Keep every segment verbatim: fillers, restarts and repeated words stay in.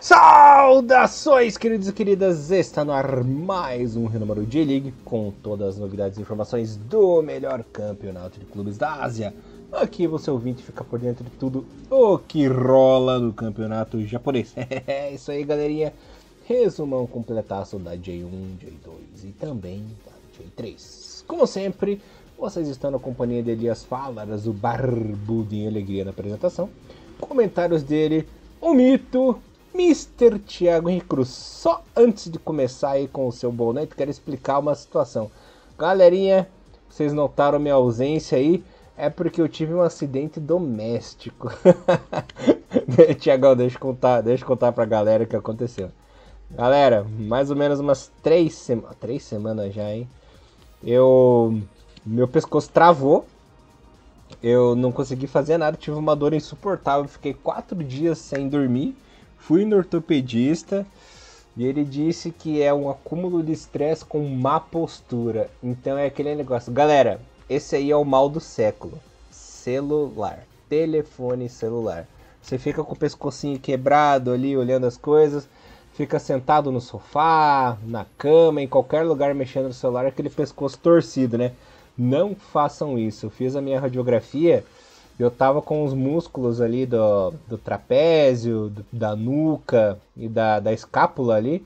Saudações, queridos e queridas! Está no ar mais um Renomaru J-League com todas as novidades e informações do melhor campeonato de clubes da Ásia. Aqui você ouvinte fica por dentro de tudo o que rola no campeonato japonês. É isso aí, galerinha. Resumão completaço da J um, J dois e também da J três. Como sempre, vocês estão na companhia de Elias Falas, o barbudinho alegria na apresentação. Comentários dele, o mito, mister Thiago Henrique Cruz. Só antes de começar aí com o seu bonete, quero explicar uma situação. Galerinha, vocês notaram minha ausência aí? É porque eu tive um acidente doméstico. Thiagão, deixa eu contar, deixa eu contar pra galera o que aconteceu. Galera, mais ou menos umas três, sema... três semanas já, hein? Eu... Meu pescoço travou. Eu não consegui fazer nada, tive uma dor insuportável. Fiquei quatro dias sem dormir. Fui no ortopedista e ele disse que é um acúmulo de estresse com má postura. Então é aquele negócio. Galera, esse aí é o mal do século. Celular. Telefone celular. Você fica com o pescocinho quebrado ali, olhando as coisas. Fica sentado no sofá, na cama, em qualquer lugar mexendo no celular. Aquele pescoço torcido, né? Não façam isso. Eu fiz a minha radiografia. Eu tava com os músculos ali do, do trapézio, do, da nuca e da, da escápula ali.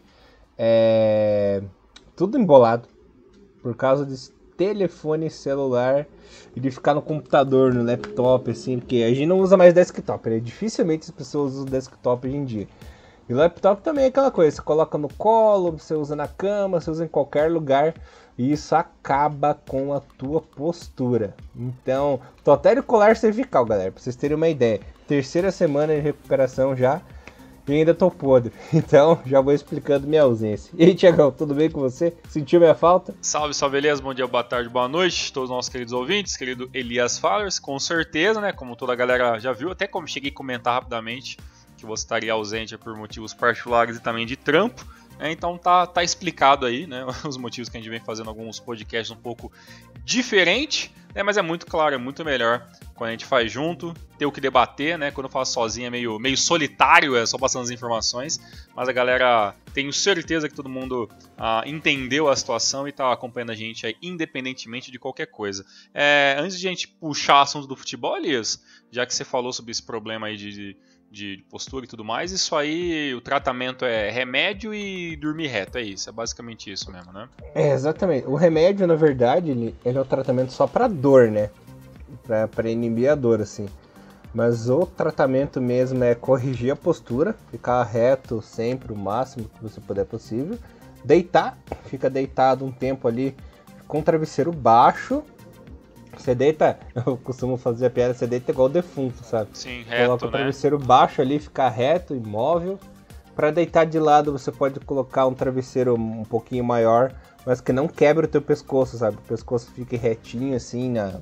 É, tudo embolado. Por causa de telefone celular e de ficar no computador, no laptop, assim. Porque a gente não usa mais desktop, né? Dificilmente as pessoas usam desktop hoje em dia. E o laptop também é aquela coisa. Você coloca no colo, você usa na cama, você usa em qualquer lugar. E isso acaba com a tua postura. Então, tô até de colar cervical, galera, pra vocês terem uma ideia. Terceira semana de recuperação já e ainda tô podre. Então, já vou explicando minha ausência. E aí, Thiagão, tudo bem com você? Sentiu minha falta? Salve, salve, Elias. Bom dia, boa tarde, boa noite. Todos os nossos queridos ouvintes, querido Elias Falas. Com certeza, né, como toda a galera já viu, até como cheguei a comentar rapidamente que você estaria ausente por motivos particulares e também de trampo. É, então tá, tá explicado aí, né, os motivos que a gente vem fazendo alguns podcasts um pouco diferente, né, mas é muito claro, é muito melhor quando a gente faz junto, ter o que debater, né, quando eu faço sozinho é meio, meio solitário, é só passando as informações, mas a galera, tenho certeza que todo mundo ah, entendeu a situação e tá acompanhando a gente aí, independentemente de qualquer coisa. É, antes de a gente puxar assunto do futebol, Elias, já que você falou sobre esse problema aí de... de de postura e tudo mais, isso aí, o tratamento é remédio e dormir reto, é isso, é basicamente isso mesmo, né? É, exatamente. O remédio, na verdade, ele, ele é um tratamento só pra dor, né? Pra, pra inibir a dor, assim. Mas o tratamento mesmo é corrigir a postura, ficar reto sempre, o máximo que você puder possível. Deitar, fica deitado um tempo ali com o travesseiro baixo. Você deita, eu costumo fazer a piada, você deita igual o defunto, sabe? Sim, reto, coloca o né? travesseiro baixo ali, ficar reto, imóvel. Para deitar de lado, você pode colocar um travesseiro um pouquinho maior, mas que não quebre o teu pescoço, sabe? O pescoço fique retinho assim na,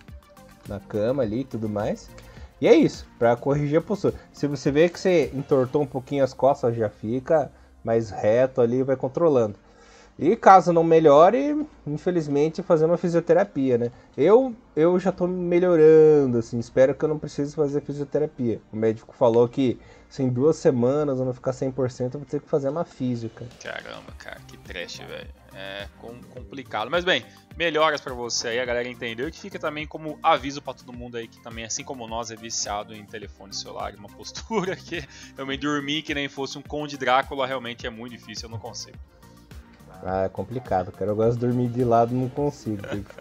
na cama ali e tudo mais. E é isso, para corrigir a postura. Se você vê que você entortou um pouquinho as costas, já fica mais reto ali e vai controlando. E caso não melhore, infelizmente, fazer uma fisioterapia, né? Eu, eu já tô melhorando, assim, espero que eu não precise fazer fisioterapia. O médico falou que se em duas semanas eu não ficar cem por cento, eu vou ter que fazer uma física. Caramba, cara, que trash, velho. É complicado. Mas bem, melhoras pra você aí, a galera entendeu. E que fica também como aviso pra todo mundo aí que também, assim como nós, é viciado em telefone celular. Uma postura que eu me dormi que nem fosse um Conde Drácula, realmente é muito difícil, eu não consigo. Ah, é complicado, cara. Eu gosto de dormir de lado, não consigo.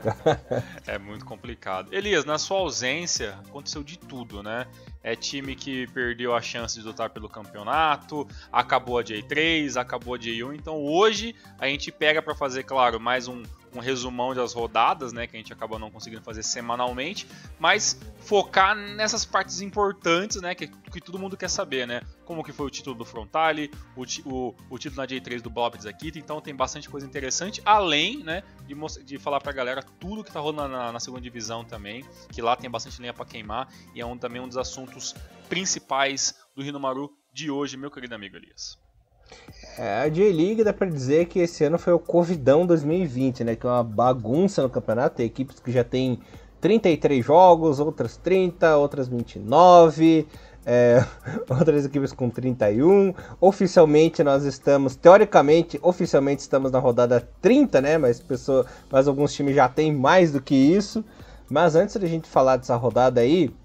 É muito complicado. Elias, na sua ausência, aconteceu de tudo, né? É time que perdeu a chance de lutar pelo campeonato, acabou a J três, acabou a J um. Então hoje a gente pega para fazer, claro, mais um, um resumão das rodadas, né? Que a gente acabou não conseguindo fazer semanalmente. Mas focar nessas partes importantes, né? Que, que todo mundo quer saber, né? Como que foi o título do Frontale, o, o, o título na J três do Bob Zakita. Então tem bastante coisa interessante, além, né, de, de falar pra galera tudo que tá rolando na, na segunda divisão também, que lá tem bastante lenha pra queimar, e é um, também um dos assuntos principais do Rinomaru de hoje, meu querido amigo Elias. É, a J-League dá pra dizer que esse ano foi o Covidão dois mil e vinte, né, que é uma bagunça no campeonato, tem equipes que já tem trinta e três jogos, outras trinta, outras vinte e nove, É, outras equipes com trinta e um. Oficialmente nós estamos, teoricamente, oficialmente estamos na rodada trinta, né? Mas, pessoa, mas alguns times já têm mais do que isso. Mas antes da gente falar dessa rodada aí,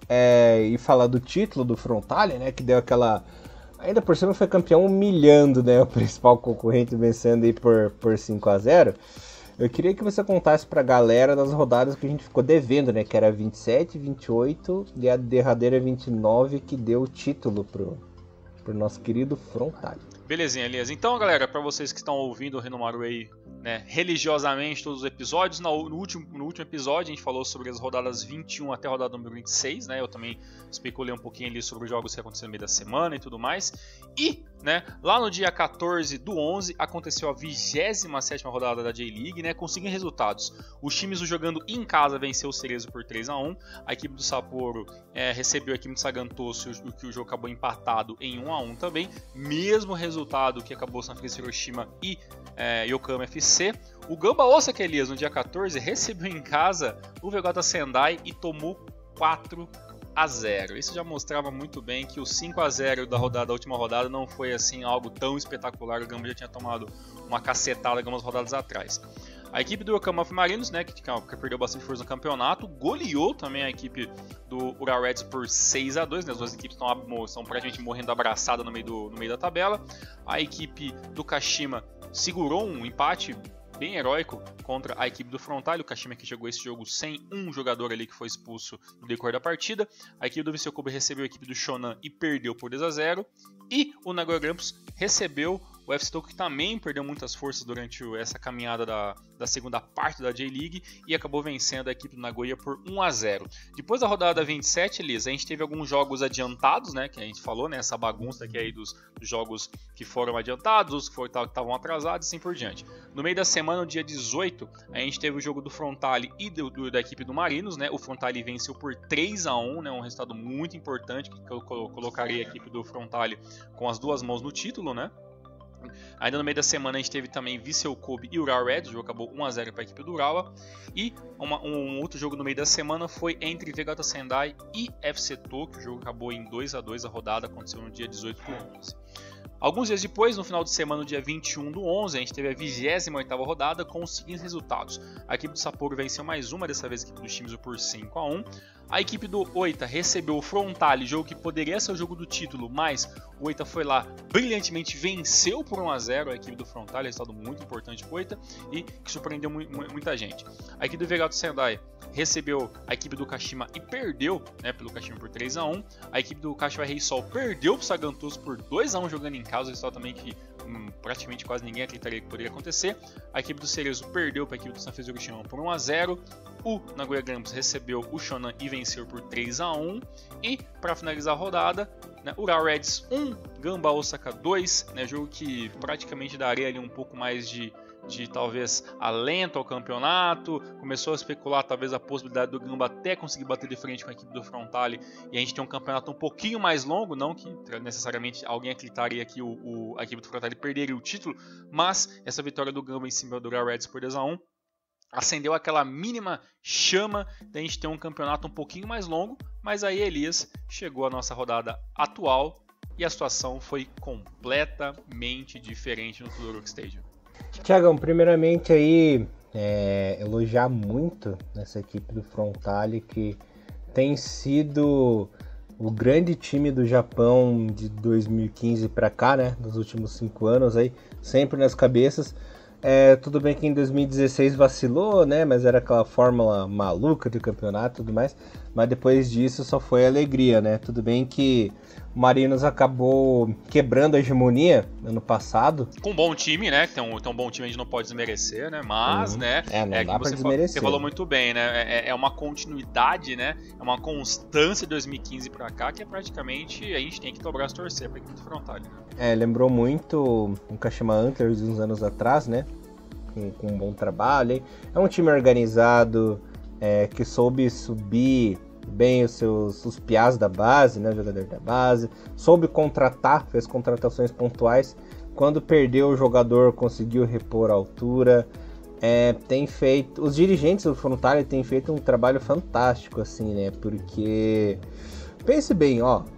é, e falar do título do Frontale, né? Que deu aquela... Ainda por cima foi campeão humilhando, né? O principal concorrente, vencendo aí por, por cinco a zero. Eu queria que você contasse pra galera das rodadas que a gente ficou devendo, né? Que era vinte e sete, vinte e oito e a derradeira vinte e nove, que deu o título pro, pro nosso querido Frontale. Belezinha, Elias. Então, galera, para vocês que estão ouvindo o Renomaru aí, né, religiosamente todos os episódios, no, no, último, no último episódio a gente falou sobre as rodadas vinte e um até a rodada número vinte e seis, né? Eu também especulei um pouquinho ali sobre os jogos que aconteceram no meio da semana e tudo mais. E, né, lá no dia quatorze do onze aconteceu a vigésima sétima rodada da J-League, né? Conseguindo resultados. Os times jogando em casa venceu o Cerezo por três a um. A equipe do Sapporo é, recebeu a equipe do Sagantoso, o que o jogo acabou empatado em um a um também. Mesmo resultado resultado que acabou San Francisco Hiroshima e é, Yokohama F C. O Gamba Osaka, Elias, no dia quatorze, recebeu em casa o V J Sendai e tomou quatro a zero. Isso já mostrava muito bem que o cinco a zero da, rodada, da última rodada não foi assim algo tão espetacular. O Gamba já tinha tomado uma cacetada algumas rodadas atrás. A equipe do Yokohama Marinos, né, que, que perdeu bastante força no campeonato, goleou também a equipe do Ural Reds por seis a dois, né, as duas equipes estão, estão praticamente morrendo abraçadas no meio, do, no meio da tabela. A equipe do Kashima segurou um empate bem heróico contra a equipe do Frontale. O Kashima que jogou esse jogo sem um jogador ali que foi expulso no decorrer da partida. A equipe do Viseu Kobe recebeu a equipe do Shonan e perdeu por dois a zero. E o Nagoya Grampus recebeu o F C Tokyo, que também perdeu muitas forças durante essa caminhada da, da segunda parte da J-League e acabou vencendo a equipe do Nagoya por um a zero. Depois da rodada vinte e sete, Elisa, a gente teve alguns jogos adiantados, né, que a gente falou, né, essa bagunça aqui aí dos, dos jogos que foram adiantados, os que estavam atrasados e assim por diante. No meio da semana, no dia dezoito, a gente teve o jogo do Frontale e do, do, da equipe do Marinos, né, o Frontale venceu por três a um, né, um resultado muito importante, que eu colocaria a equipe do Frontale com as duas mãos no título, né. Ainda no meio da semana a gente teve também Viseu Kobe e Ural Red, o jogo acabou um a zero para a equipe do Urawa. E uma, um outro jogo no meio da semana foi entre V J Sendai e F C Tokyo, o jogo acabou em dois a dois, a rodada aconteceu no dia dezoito do onze. Alguns dias depois, no final de semana, no dia vinte e um do onze, a gente teve a vigésima oitava rodada com os seguintes resultados. A equipe do Sapporo venceu mais uma, dessa vez a equipe do Shimizu por cinco a um. A equipe do Oita recebeu o Frontale, jogo que poderia ser o jogo do título, mas o Oita foi lá, brilhantemente venceu por um a zero a equipe do Frontale, resultado muito importante para o Oita e que surpreendeu mu muita gente. A equipe do V J Sendai recebeu a equipe do Kashima e perdeu, né, pelo Kashima por três a um. A equipe do Kashiwa Reysol perdeu para o Sagantoso por dois a um jogando em casa, resultado também que hum, praticamente quase ninguém acreditaria que poderia acontecer. A equipe do Cerezo perdeu para a equipe do San Francisco Hiroshima por um a zero. O Nagoya Grampus recebeu o Shonan e venceu por três a um. E para finalizar a rodada, né, Ural Reds um, Gamba Osaka dois, né, jogo que praticamente daria ali um pouco mais de de talvez alento ao campeonato. Começou a especular talvez a possibilidade do Gamba até conseguir bater de frente com a equipe do Frontale e a gente tem um campeonato um pouquinho mais longo, não que necessariamente alguém acreditaria que o, o, a equipe do Frontale perderia o título, mas essa vitória do Gamba em cima do Ural Reds por dois a um acendeu aquela mínima chama da gente ter um campeonato um pouquinho mais longo, mas aí, Elias, chegou a nossa rodada atual e a situação foi completamente diferente no Todoroki Stadium. Tiagão, primeiramente aí é, elogiar muito nessa equipe do Frontale, que tem sido o grande time do Japão de dois mil e quinze para cá, né, nos últimos cinco anos aí, sempre nas cabeças. É, tudo bem que em dois mil e dezesseis vacilou, né, mas era aquela fórmula maluca do campeonato e tudo mais, mas depois disso só foi alegria, né. Tudo bem que o Marinos acabou quebrando a hegemonia ano passado. Com um bom time, né? Tem um, tem um bom time, a gente não pode desmerecer, né? Mas, uhum. né? É, não é, dá pra você, desmerecer. Você falou muito bem, né? É, é uma continuidade, né? É uma constância de dois mil e quinze pra cá que é praticamente a gente tem que dobrar as torcer pra equipe do Frontale, né? É, lembrou muito o Kashima Antlers de uns anos atrás, né? Com, com um bom trabalho. Hein? É um time organizado, é, que soube subir bem os seus os piás da base, né, o jogador da base, soube contratar, fez contratações pontuais, quando perdeu o jogador conseguiu repor a altura, é, tem feito, os dirigentes do Frontale têm feito um trabalho fantástico, assim, né, porque, pense bem, ó,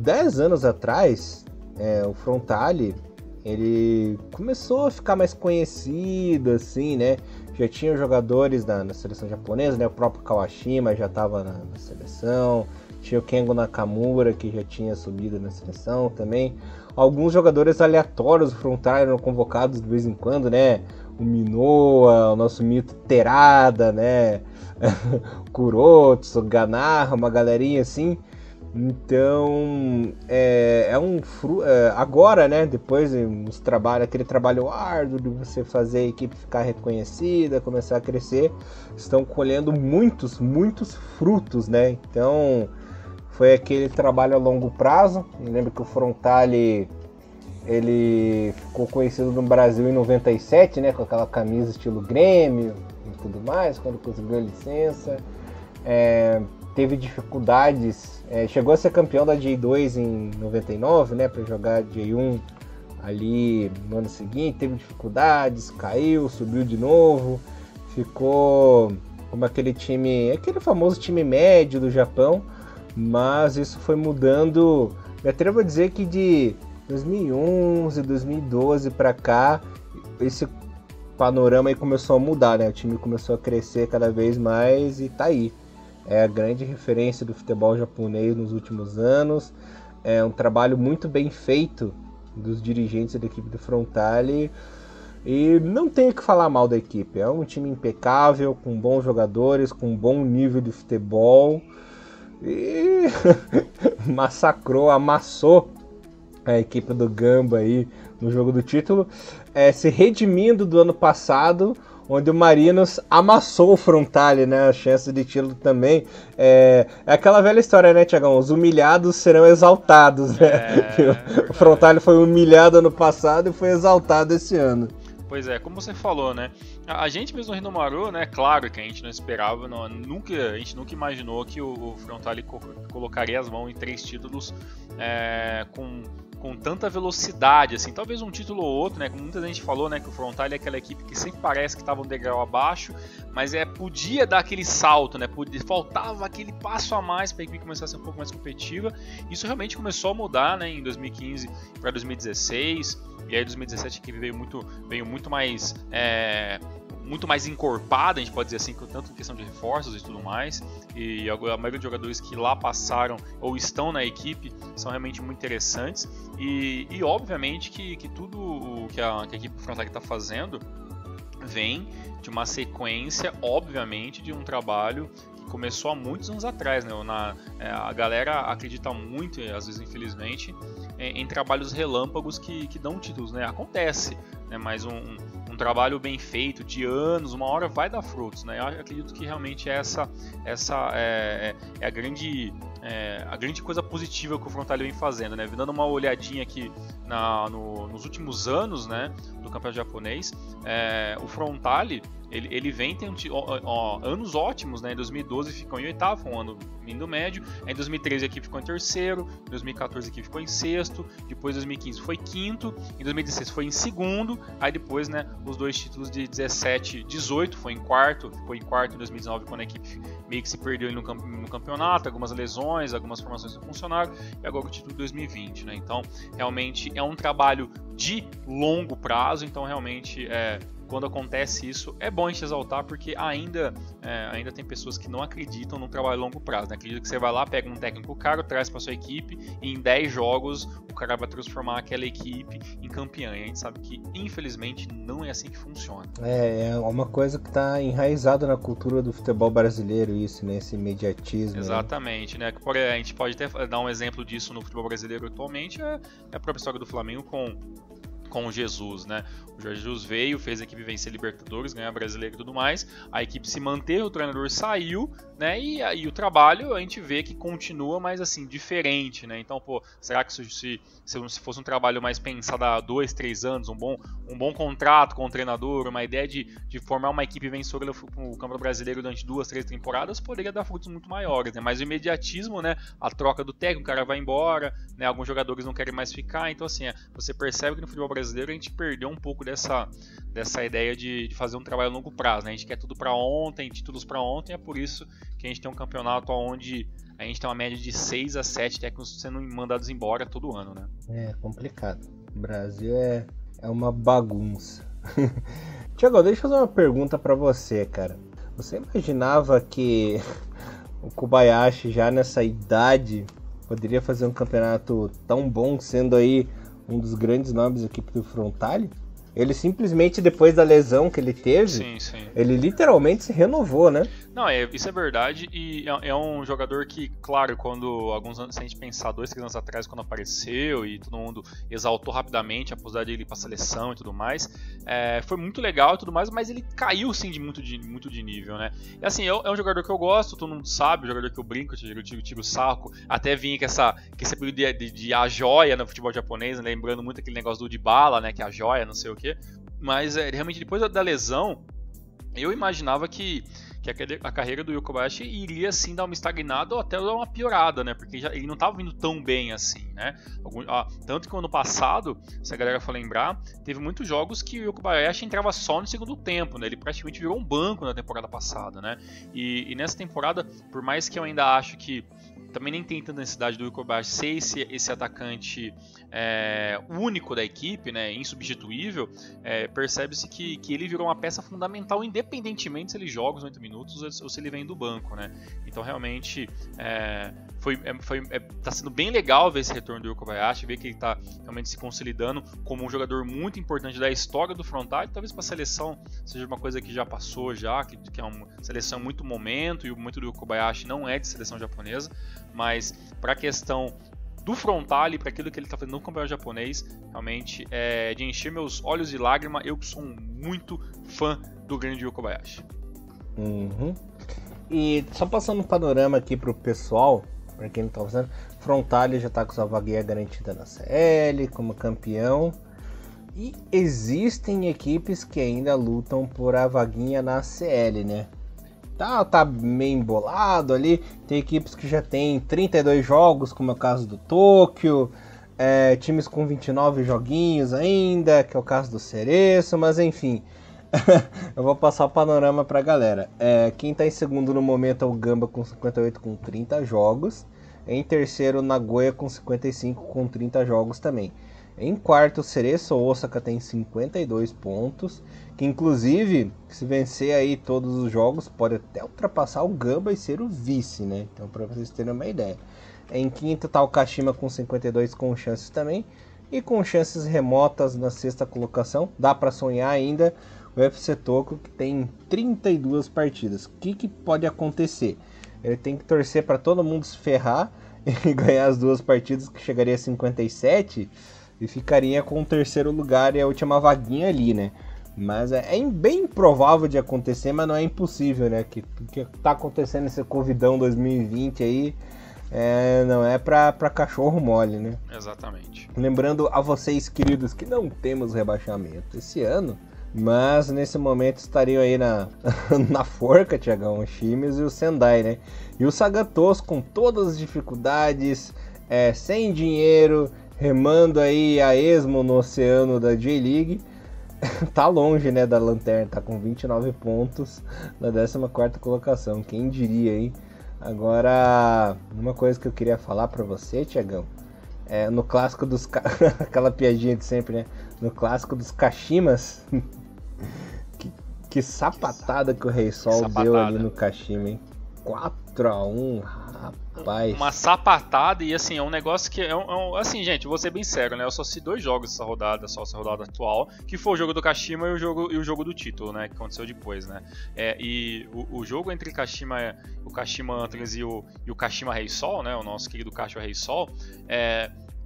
dez anos atrás, é, o Frontale, ele começou a ficar mais conhecido, assim, né? Já tinha jogadores na, na seleção japonesa, né? O próprio Kawashima já estava na, na seleção, tinha o Kengo Nakamura, que já tinha subido na seleção também. Alguns jogadores aleatórios do Frontale eram convocados de vez em quando, né? O Minoa, o nosso mito Terada, né? Kurotsu, Ganaha, uma galerinha assim. Então, é, é um fru... é, agora, né, depois uns trabalho, aquele trabalho árduo de você fazer a equipe ficar reconhecida, começar a crescer, estão colhendo muitos, muitos frutos, né? Então, foi aquele trabalho a longo prazo. Eu lembro que o Frontale, ele ficou conhecido no Brasil em noventa e sete, né, com aquela camisa estilo Grêmio e tudo mais, quando conseguiu a licença. É, teve dificuldades, é, chegou a ser campeão da J dois em noventa e nove, né, para jogar J um ali no ano seguinte, teve dificuldades, caiu, subiu de novo, ficou como aquele time, aquele famoso time médio do Japão, mas isso foi mudando. Me atrevo a dizer que de dois mil e onze, dois mil e doze para cá, esse panorama aí começou a mudar, né, o time começou a crescer cada vez mais e tá aí. É a grande referência do futebol japonês nos últimos anos. É um trabalho muito bem feito dos dirigentes da equipe do Frontale. E não tenho que falar mal da equipe. É um time impecável, com bons jogadores, com bom nível de futebol. E massacrou, amassou a equipe do Gamba aí no jogo do título. É, se redimindo do ano passado, onde o Marinos amassou o Frontale, né? A chance de título também. É, é aquela velha história, né, Thiagão? Os humilhados serão exaltados, né? É, o Frontale foi humilhado ano passado e foi exaltado esse ano. Pois é, como você falou, né? A gente mesmo no Rinomaru, né? Claro que a gente não esperava, não, nunca, a gente nunca imaginou que o, o Frontale co- colocaria as mãos em três títulos é, com... com tanta velocidade, assim, talvez um título ou outro, né, como muita gente falou, né, que o Frontale é aquela equipe que sempre parece que estava um degrau abaixo, mas é, podia dar aquele salto, né, podia, faltava aquele passo a mais para a equipe começar a ser um pouco mais competitiva. Isso realmente começou a mudar, né, em dois mil e quinze para dois mil e dezesseis, e aí em dois mil e dezessete a equipe veio muito, veio muito mais... É, muito mais encorpada, a gente pode dizer assim, tanto em questão de reforços e tudo mais, e a maioria dos jogadores que lá passaram ou estão na equipe são realmente muito interessantes, e, e obviamente que, que tudo o que a, que a equipe Frontale está fazendo vem de uma sequência, obviamente, de um trabalho que começou há muitos anos atrás, né? Na, é, a galera acredita muito, às vezes infelizmente, em, em trabalhos relâmpagos que, que dão títulos, né? Acontece, né? Mas um, um trabalho bem feito, de anos, uma hora vai dar frutos, né? Eu acredito que realmente essa, essa é, é a grande... É, a grande coisa positiva que o Frontale vem fazendo, né? Dando uma olhadinha aqui na, no, nos últimos anos, né, do campeonato japonês, é, o Frontale ele, ele vem tem ó, ó, anos ótimos, né? Em dois mil e doze ficou em oitavo, um ano indo médio. Em dois mil e treze a equipe ficou em terceiro, em dois mil e quatorze a equipe ficou em sexto, depois em dois mil e quinze foi quinto, em dois mil e dezesseis foi em segundo, aí depois, né, os dois títulos de dezessete e dezoito foi em quarto, ficou em quarto em dois mil e dezenove quando a equipe meio que se perdeu no, no campeonato, algumas lesões, algumas formações não funcionaram, e agora o título de dois mil e vinte, né? Então, realmente é um trabalho de longo prazo, então realmente é, quando acontece isso, é bom a gente exaltar, porque ainda, é, ainda tem pessoas que não acreditam no trabalho a longo prazo, né? Acredita que você vai lá, pega um técnico caro, traz para sua equipe, e em dez jogos o cara vai transformar aquela equipe em campeã, e a gente sabe que, infelizmente, não é assim que funciona. É, é uma coisa que está enraizada na cultura do futebol brasileiro, isso, né? Esse imediatismo. Exatamente, né? A gente pode até dar um exemplo disso no futebol brasileiro atualmente, é a própria história do Flamengo com com o Jesus, né? O Jorge Jesus veio, fez a equipe vencer Libertadores, ganhar Brasileiro e tudo mais, a equipe se manteve, o treinador saiu, né? E aí o trabalho a gente vê que continua, mas assim, diferente, né? Então, pô, será que se, se, se fosse um trabalho mais pensado há dois, três anos, um bom, um bom contrato com o treinador, uma ideia de, de formar uma equipe vencedora no Campeonato Brasileiro durante duas, três temporadas, poderia dar frutos muito maiores, né? Mas o imediatismo, né? A troca do técnico, o cara vai embora, né? Alguns jogadores não querem mais ficar, então assim, é, você percebe que no futebol brasileiro brasileiro, a gente perdeu um pouco dessa, dessa ideia de, de fazer um trabalho a longo prazo, né? A gente quer tudo para ontem, títulos para ontem, é por isso que a gente tem um campeonato onde a gente tem uma média de seis a sete técnicos sendo mandados embora todo ano, né? É complicado. O Brasil é, é uma bagunça. Thiago, deixa eu fazer uma pergunta para você, cara. Você imaginava que o Kobayashi já nessa idade poderia fazer um campeonato tão bom, sendo aí um dos grandes nomes da equipe do Frontale? Ele simplesmente, depois da lesão que ele teve, sim, sim. ele literalmente se renovou, né? Não, é, isso é verdade, e é, é um jogador que, claro, quando alguns anos, se a gente pensar dois, três anos atrás, quando apareceu e todo mundo exaltou rapidamente a possibilidade dele ir pra seleção e tudo mais, é, foi muito legal e tudo mais, mas ele caiu sim de muito de, muito de nível, né? E assim, eu, é um jogador que eu gosto, todo mundo sabe, um jogador que eu brinco, eu tiro, tiro o saco, até vim com essa, com esse apelido de, de, de a joia no futebol japonês, né? Lembrando muito aquele negócio do Dybala, né? Que é a joia, não sei o que, mas é, realmente depois da lesão, eu imaginava que que a carreira do Yu Kobayashi iria sim dar uma estagnada ou até dar uma piorada, né? Porque já, ele não estava vindo tão bem assim, né? Algum, ah, tanto que no ano passado, se a galera for lembrar, teve muitos jogos que o Yu Kobayashi entrava só no segundo tempo, né? Ele praticamente virou um banco na temporada passada, né? E, e nessa temporada, por mais que eu ainda acho que também nem tem tanta necessidade do Yu Kobayashi ser esse, esse atacante é, único da equipe, né, insubstituível, é, percebe-se que, que ele virou uma peça fundamental, independentemente se ele joga os oito minutos ou se ele vem do banco, né? Então realmente é, foi, é, foi, é, tá sendo bem legal ver esse retorno do Yu Kobayashi, ver que ele está realmente se consolidando como um jogador muito importante da história do Frontale. Talvez para a seleção seja uma coisa que já passou já, que, que é uma seleção muito momento, e o momento do Yu Kobayashi não é de seleção japonesa, mas para a questão do Frontale, para aquilo que ele está fazendo no campeonato japonês, realmente é de encher meus olhos de lágrima. Eu que sou muito fã do grande Yu Kobayashi. Uhum. E só passando um panorama aqui pro pessoal, para quem não tá fazendo, Frontale já tá com sua vaguinha garantida na C L, como campeão. E existem equipes que ainda lutam por a vaguinha na C L, né? Tá, tá meio embolado ali. Tem equipes que já tem trinta e dois jogos, como é o caso do Tóquio. É, times com vinte e nove joguinhos ainda, que é o caso do Cereço, mas enfim. Eu vou passar o panorama pra galera. É, quem tá em segundo no momento é o Gamba com cinquenta e oito com trinta jogos. Em terceiro, o Nagoya com cinquenta e cinco com trinta jogos também. Em quarto, o Cereço Osaka tem cinquenta e dois pontos, que inclusive, se vencer aí todos os jogos, pode até ultrapassar o Gamba e ser o vice, né? Então, para vocês terem uma ideia. Em quinto tá o Kashima com cinquenta e dois com chances também, e com chances remotas na sexta colocação. Dá para sonhar ainda o F C Tóquio, que tem trinta e duas partidas. O que, que pode acontecer? Ele tem que torcer para todo mundo se ferrar e ganhar as duas partidas, que chegaria a cinquenta e sete, e ficaria com o terceiro lugar e a última vaguinha ali, né? Mas é, é bem improvável de acontecer, mas não é impossível, né? Que o que tá acontecendo nesse Covidão dois mil e vinte aí é, não é pra, pra cachorro mole, né? Exatamente. Lembrando a vocês, queridos, que não temos rebaixamento esse ano, mas nesse momento estariam aí na, na forca, Thiagão, o Chimes e o Sendai, né? E o Sagatos com todas as dificuldades, é, sem dinheiro, remando aí a esmo no oceano da J-League, tá longe, né, da lanterna, tá com vinte e nove pontos na décima quarta colocação, quem diria, hein? Agora, uma coisa que eu queria falar pra você, Thiagão, é no clássico dos... aquela piadinha de sempre, né? No clássico dos Kashimas, que, que sapatada que o Rei Sol deu ali no Kashima, hein? quatro a um, rapaz. Uma sapatada, e assim, é um negócio que é um, é um, assim, gente, vou ser bem sério, né? Eu só assisti dois jogos essa rodada, só essa rodada atual, que foi o jogo do Kashima e o jogo, e o jogo do título, né? Que aconteceu depois, né? É, e o, o jogo entre Kashima, o Kashima Antlers e o, e o Kashima Rei Sol, né? O nosso querido Kashima Rei Sol, é,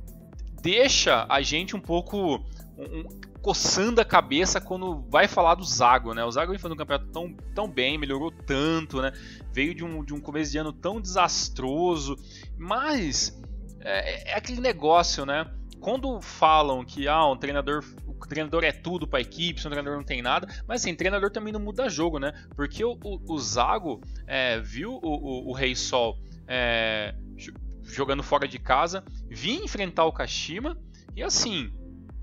deixa a gente um pouco um, um, coçando a cabeça quando vai falar do Zago, né? O Zago vem fazendo um campeonato tão, tão bem, melhorou tanto, né? Veio de um, de um começo de ano tão desastroso, mas é, é aquele negócio, né? Quando falam que ah, um treinador, o treinador é tudo para a equipe, se um treinador não tem nada, mas assim, treinador também não muda jogo, né? Porque o, o, o Zago é, viu o, o, o Rei Sol é, jogando fora de casa, vinha enfrentar o Kashima e assim,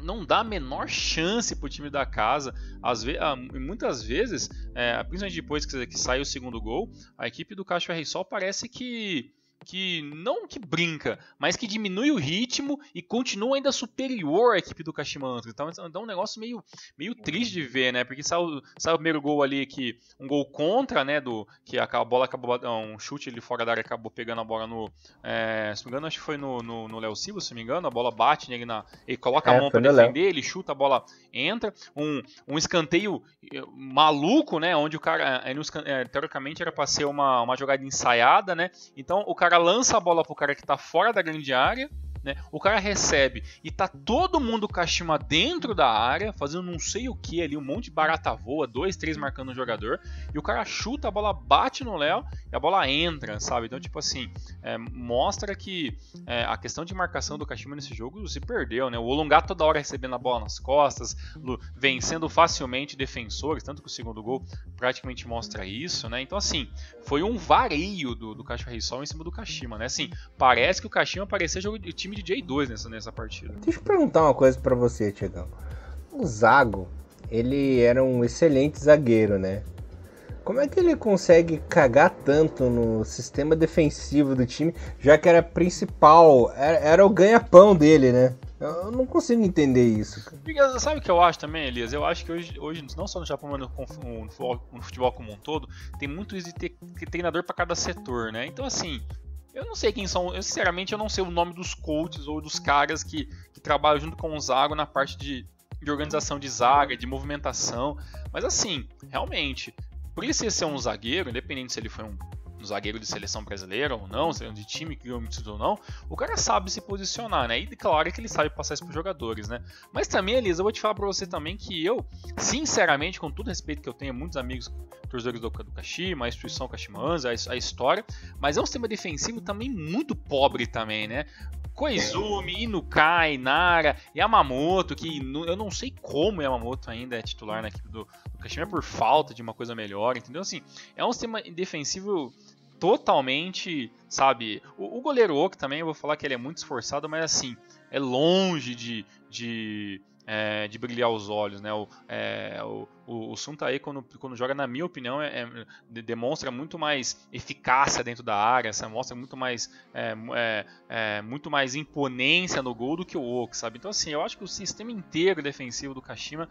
não dá a menor chance pro time da casa. Às ve muitas vezes, é, principalmente depois que, que saiu o segundo gol, a equipe do Cacho Ferreira parece que... que não que brinca, mas que diminui o ritmo e continua ainda superior à equipe do Kashima Antlers. Então é um negócio meio, meio triste de ver, né? Porque saiu, saiu o primeiro gol ali, que um gol contra, né? Do, que a, a bola acabou, um chute ali fora da área, acabou pegando a bola no... É, se não me engano, acho que foi no, no, no Léo Silva, se não me engano. A bola bate nele, na, ele coloca é, a mão para defender, ele chuta, a bola entra. Um, um escanteio maluco, né? Onde o cara, é, teoricamente, era para ser uma, uma jogada ensaiada, né? Então o cara lança a bola pro cara que tá fora da grande área, né? O cara recebe e tá todo mundo Kashima dentro da área, fazendo não sei o que ali, um monte de barata voa, dois, três marcando o jogador, e o cara chuta, a bola bate no Léo e a bola entra, sabe? Então, tipo assim, é, mostra que é, a questão de marcação do Kashima nesse jogo se perdeu, né? O Olungá toda hora recebendo a bola nas costas, vencendo facilmente defensores, tanto que o segundo gol praticamente mostra isso, né? Então, assim, foi um vareio do, do Cacho Ferreira em cima do Kashima, né? Assim, parece que o Kashima parecia jogo de time de J dois nessa, nessa partida. Deixa eu perguntar uma coisa pra você, Tiagão. O Zago, ele era um excelente zagueiro, né? Como é que ele consegue cagar tanto no sistema defensivo do time, já que era principal, era, era o ganha-pão dele, né? Eu não consigo entender isso. Cara. Sabe o que eu acho também, Elias? Eu acho que hoje, hoje não só no Japão, mas no, no, futebol, no futebol como um todo, tem muito isso de ter, ter treinador pra cada setor, né? Então, assim, eu não sei quem são, eu sinceramente eu não sei o nome dos coaches ou dos caras que, que trabalham junto com o Zago na parte de, de organização de zaga, de movimentação, mas assim, realmente, por ele ser um zagueiro, independente se ele foi um, um zagueiro de seleção brasileira ou não, se é de time que ganhou ou não, o cara sabe se posicionar, né? E claro que ele sabe passar isso para os jogadores, né? Mas também, Elisa, eu vou te falar para você também que eu, sinceramente, com todo respeito que eu tenho, muitos amigos torcedores do, do Kashima, a instituição Kashima Antlers, a, a história, mas é um sistema defensivo também muito pobre também, né? Koizumi, Inukai, Nara, Yamamoto, que eu não sei como Yamamoto ainda é titular na equipe do, do Kashima por falta de uma coisa melhor, entendeu? Assim, é um sistema defensivo totalmente, sabe, o, o goleiro Oki também, eu vou falar que ele é muito esforçado, mas assim, é longe de, de, é, de brilhar os olhos, né? O, é, o, o, o Suntae, quando, quando joga, na minha opinião, é, é, demonstra muito mais eficácia dentro da área, sabe? Mostra muito mais, é, é, é, muito mais imponência no gol do que o Oki, sabe? Então, assim, eu acho que o sistema inteiro defensivo do Kashima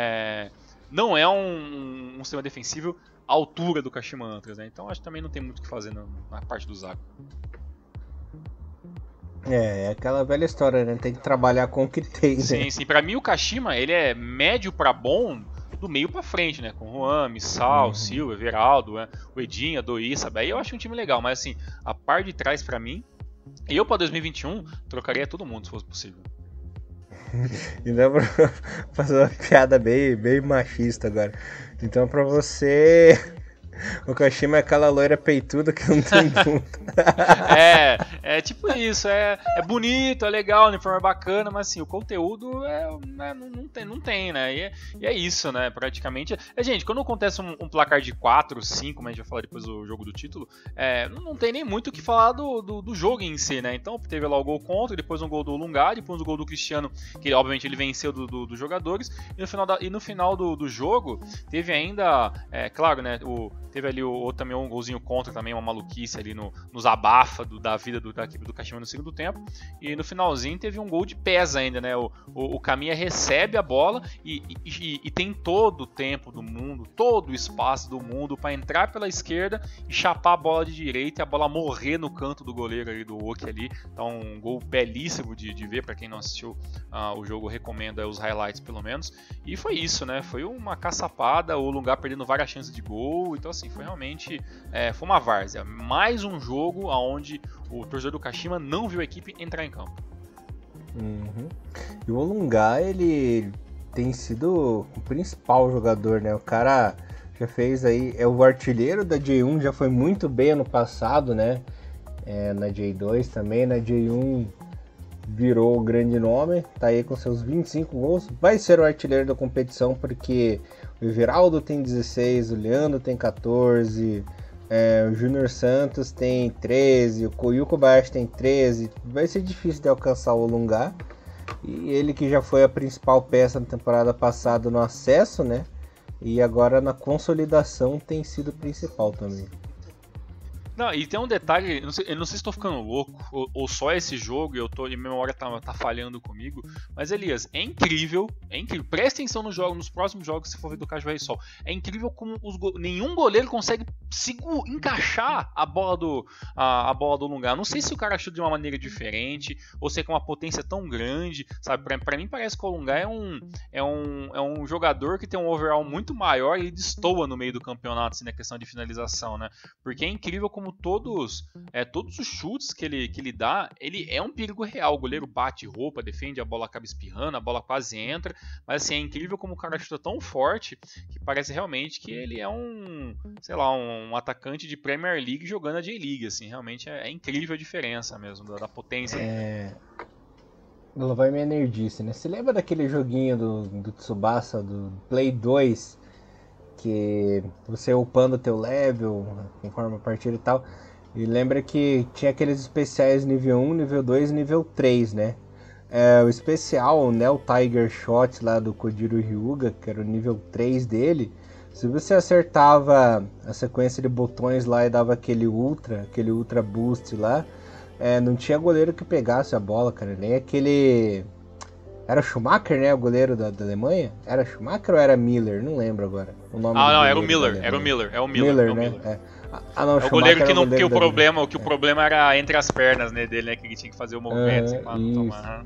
é, não é um, um sistema defensivo à altura do Kashima Antlers, né? Então, acho que também não tem muito o que fazer na, na parte do Zago. É, é aquela velha história, né? Tem que trabalhar com o que tem, né? Sim, sim. Pra mim, o Kashima, ele é médio pra bom do meio pra frente, né? Com Juan, Missal, uhum. Silva, Everaldo, né? O Edinho, a Doi, sabe? Aí eu acho um time legal, mas assim, a parte de trás pra mim, eu pra dois mil e vinte e um, trocaria todo mundo se fosse possível. E dá pra fazer uma piada bem, bem machista agora. Então pra você... O Kashima é aquela loira peituda que não tem bunda. É, é tipo isso, é, é bonito, é legal, o uniforme é bacana, mas assim, o conteúdo é, é, não, não, tem, não tem, né? E é, e é isso, né? Praticamente. É, gente, quando acontece um, um placar de quatro, cinco, como a gente vai falar depois do jogo do título, é, não, não tem nem muito o que falar do, do, do jogo em si, né? Então teve lá o gol contra, depois um gol do Olungá, depois o gol do Cristiano, que obviamente ele venceu dos do, do jogadores, e no final, da, e no final do, do jogo teve ainda, é, claro, né? O, teve ali o, o, também um golzinho contra, também uma maluquice ali no, nos abafa do, da vida do, da equipe do Kashima no segundo tempo. E no finalzinho teve um gol de pés ainda, né? O, o, o Kamiya recebe a bola e, e, e tem todo o tempo do mundo, todo o espaço do mundo para entrar pela esquerda e chapar a bola de direita e a bola morrer no canto do goleiro ali, do Oki ali. Então um gol belíssimo de, de ver, para quem não assistiu uh, o jogo, recomendo os highlights pelo menos. E foi isso, né? Foi uma caçapada, o Olungá perdendo várias chances de gol. Então assim, foi realmente é, foi uma várzea. Mais um jogo onde o torcedor do Kashima não viu a equipe entrar em campo. Uhum. E o Olungá, ele tem sido o principal jogador, né? O cara já fez aí, é o artilheiro da J um, já foi muito bem ano passado, né? É, na J dois também, na J um virou o grande nome, tá aí com seus vinte e cinco gols, vai ser o artilheiro da competição, porque o Everaldo tem dezesseis, o Leandro tem quatorze, é, o Júnior Santos tem treze, o Yuko Bayashi tem treze, vai ser difícil de alcançar o Olungá. E ele que já foi a principal peça na temporada passada no acesso, né? E agora na consolidação tem sido o principal também. Não, e tem um detalhe, eu não sei, eu não sei se estou ficando louco, ou, ou só esse jogo, e eu tô, e minha memória tá, tá falhando comigo, mas Elias, é incrível, é incrível, presta atenção no jogo, nos próximos jogos, se for ver do Caju Sol, é incrível como os go- nenhum goleiro consegue segu- encaixar a bola do a, a bola do lugar. Não sei se o cara chuta de uma maneira diferente, ou se é com uma potência tão grande, sabe? Pra, pra mim parece que o Olunga é um, é, um, é um jogador que tem um overall muito maior e ele destoa no meio do campeonato, assim, na questão de finalização, né? Porque é incrível como todos, é, todos os chutes que ele, que ele dá, ele é um perigo real. O goleiro bate roupa, defende, a bola acaba espirrando, a bola quase entra. Mas assim, é incrível como o cara chuta tão forte que parece realmente que ele é um, sei lá, um, um atacante de Premier League jogando a J-League. Assim, realmente é, é incrível a diferença mesmo, da, da potência. É... Lá vai minha nerdice, né? Você lembra daquele joguinho do, do Tsubasa, do Play dois, que você upando o teu level conforme a partida e tal, e lembra que tinha aqueles especiais nível um, nível dois e nível três, né? É, o especial, o Neo Tiger Shot lá do Kojiro Hyuga, que era o nível três dele, se você acertava a sequência de botões lá e dava aquele ultra, aquele ultra boost lá, é, não tinha goleiro que pegasse a bola, cara, nem aquele... Era o Schumacher, né? O goleiro da, da Alemanha? Era Schumacher ou era Miller? Não lembro agora. O nome Ah, do não, era o goleiro Miller, da era o Alemanha. Miller, é o Miller. Miller, é o né? Miller. É. Ah, não, É o goleiro que, era não, goleiro que o da problema, que o é. problema era entre as pernas, né, dele, né, que ele tinha que fazer o movimento, Aham, assim, pra não isso. tomar.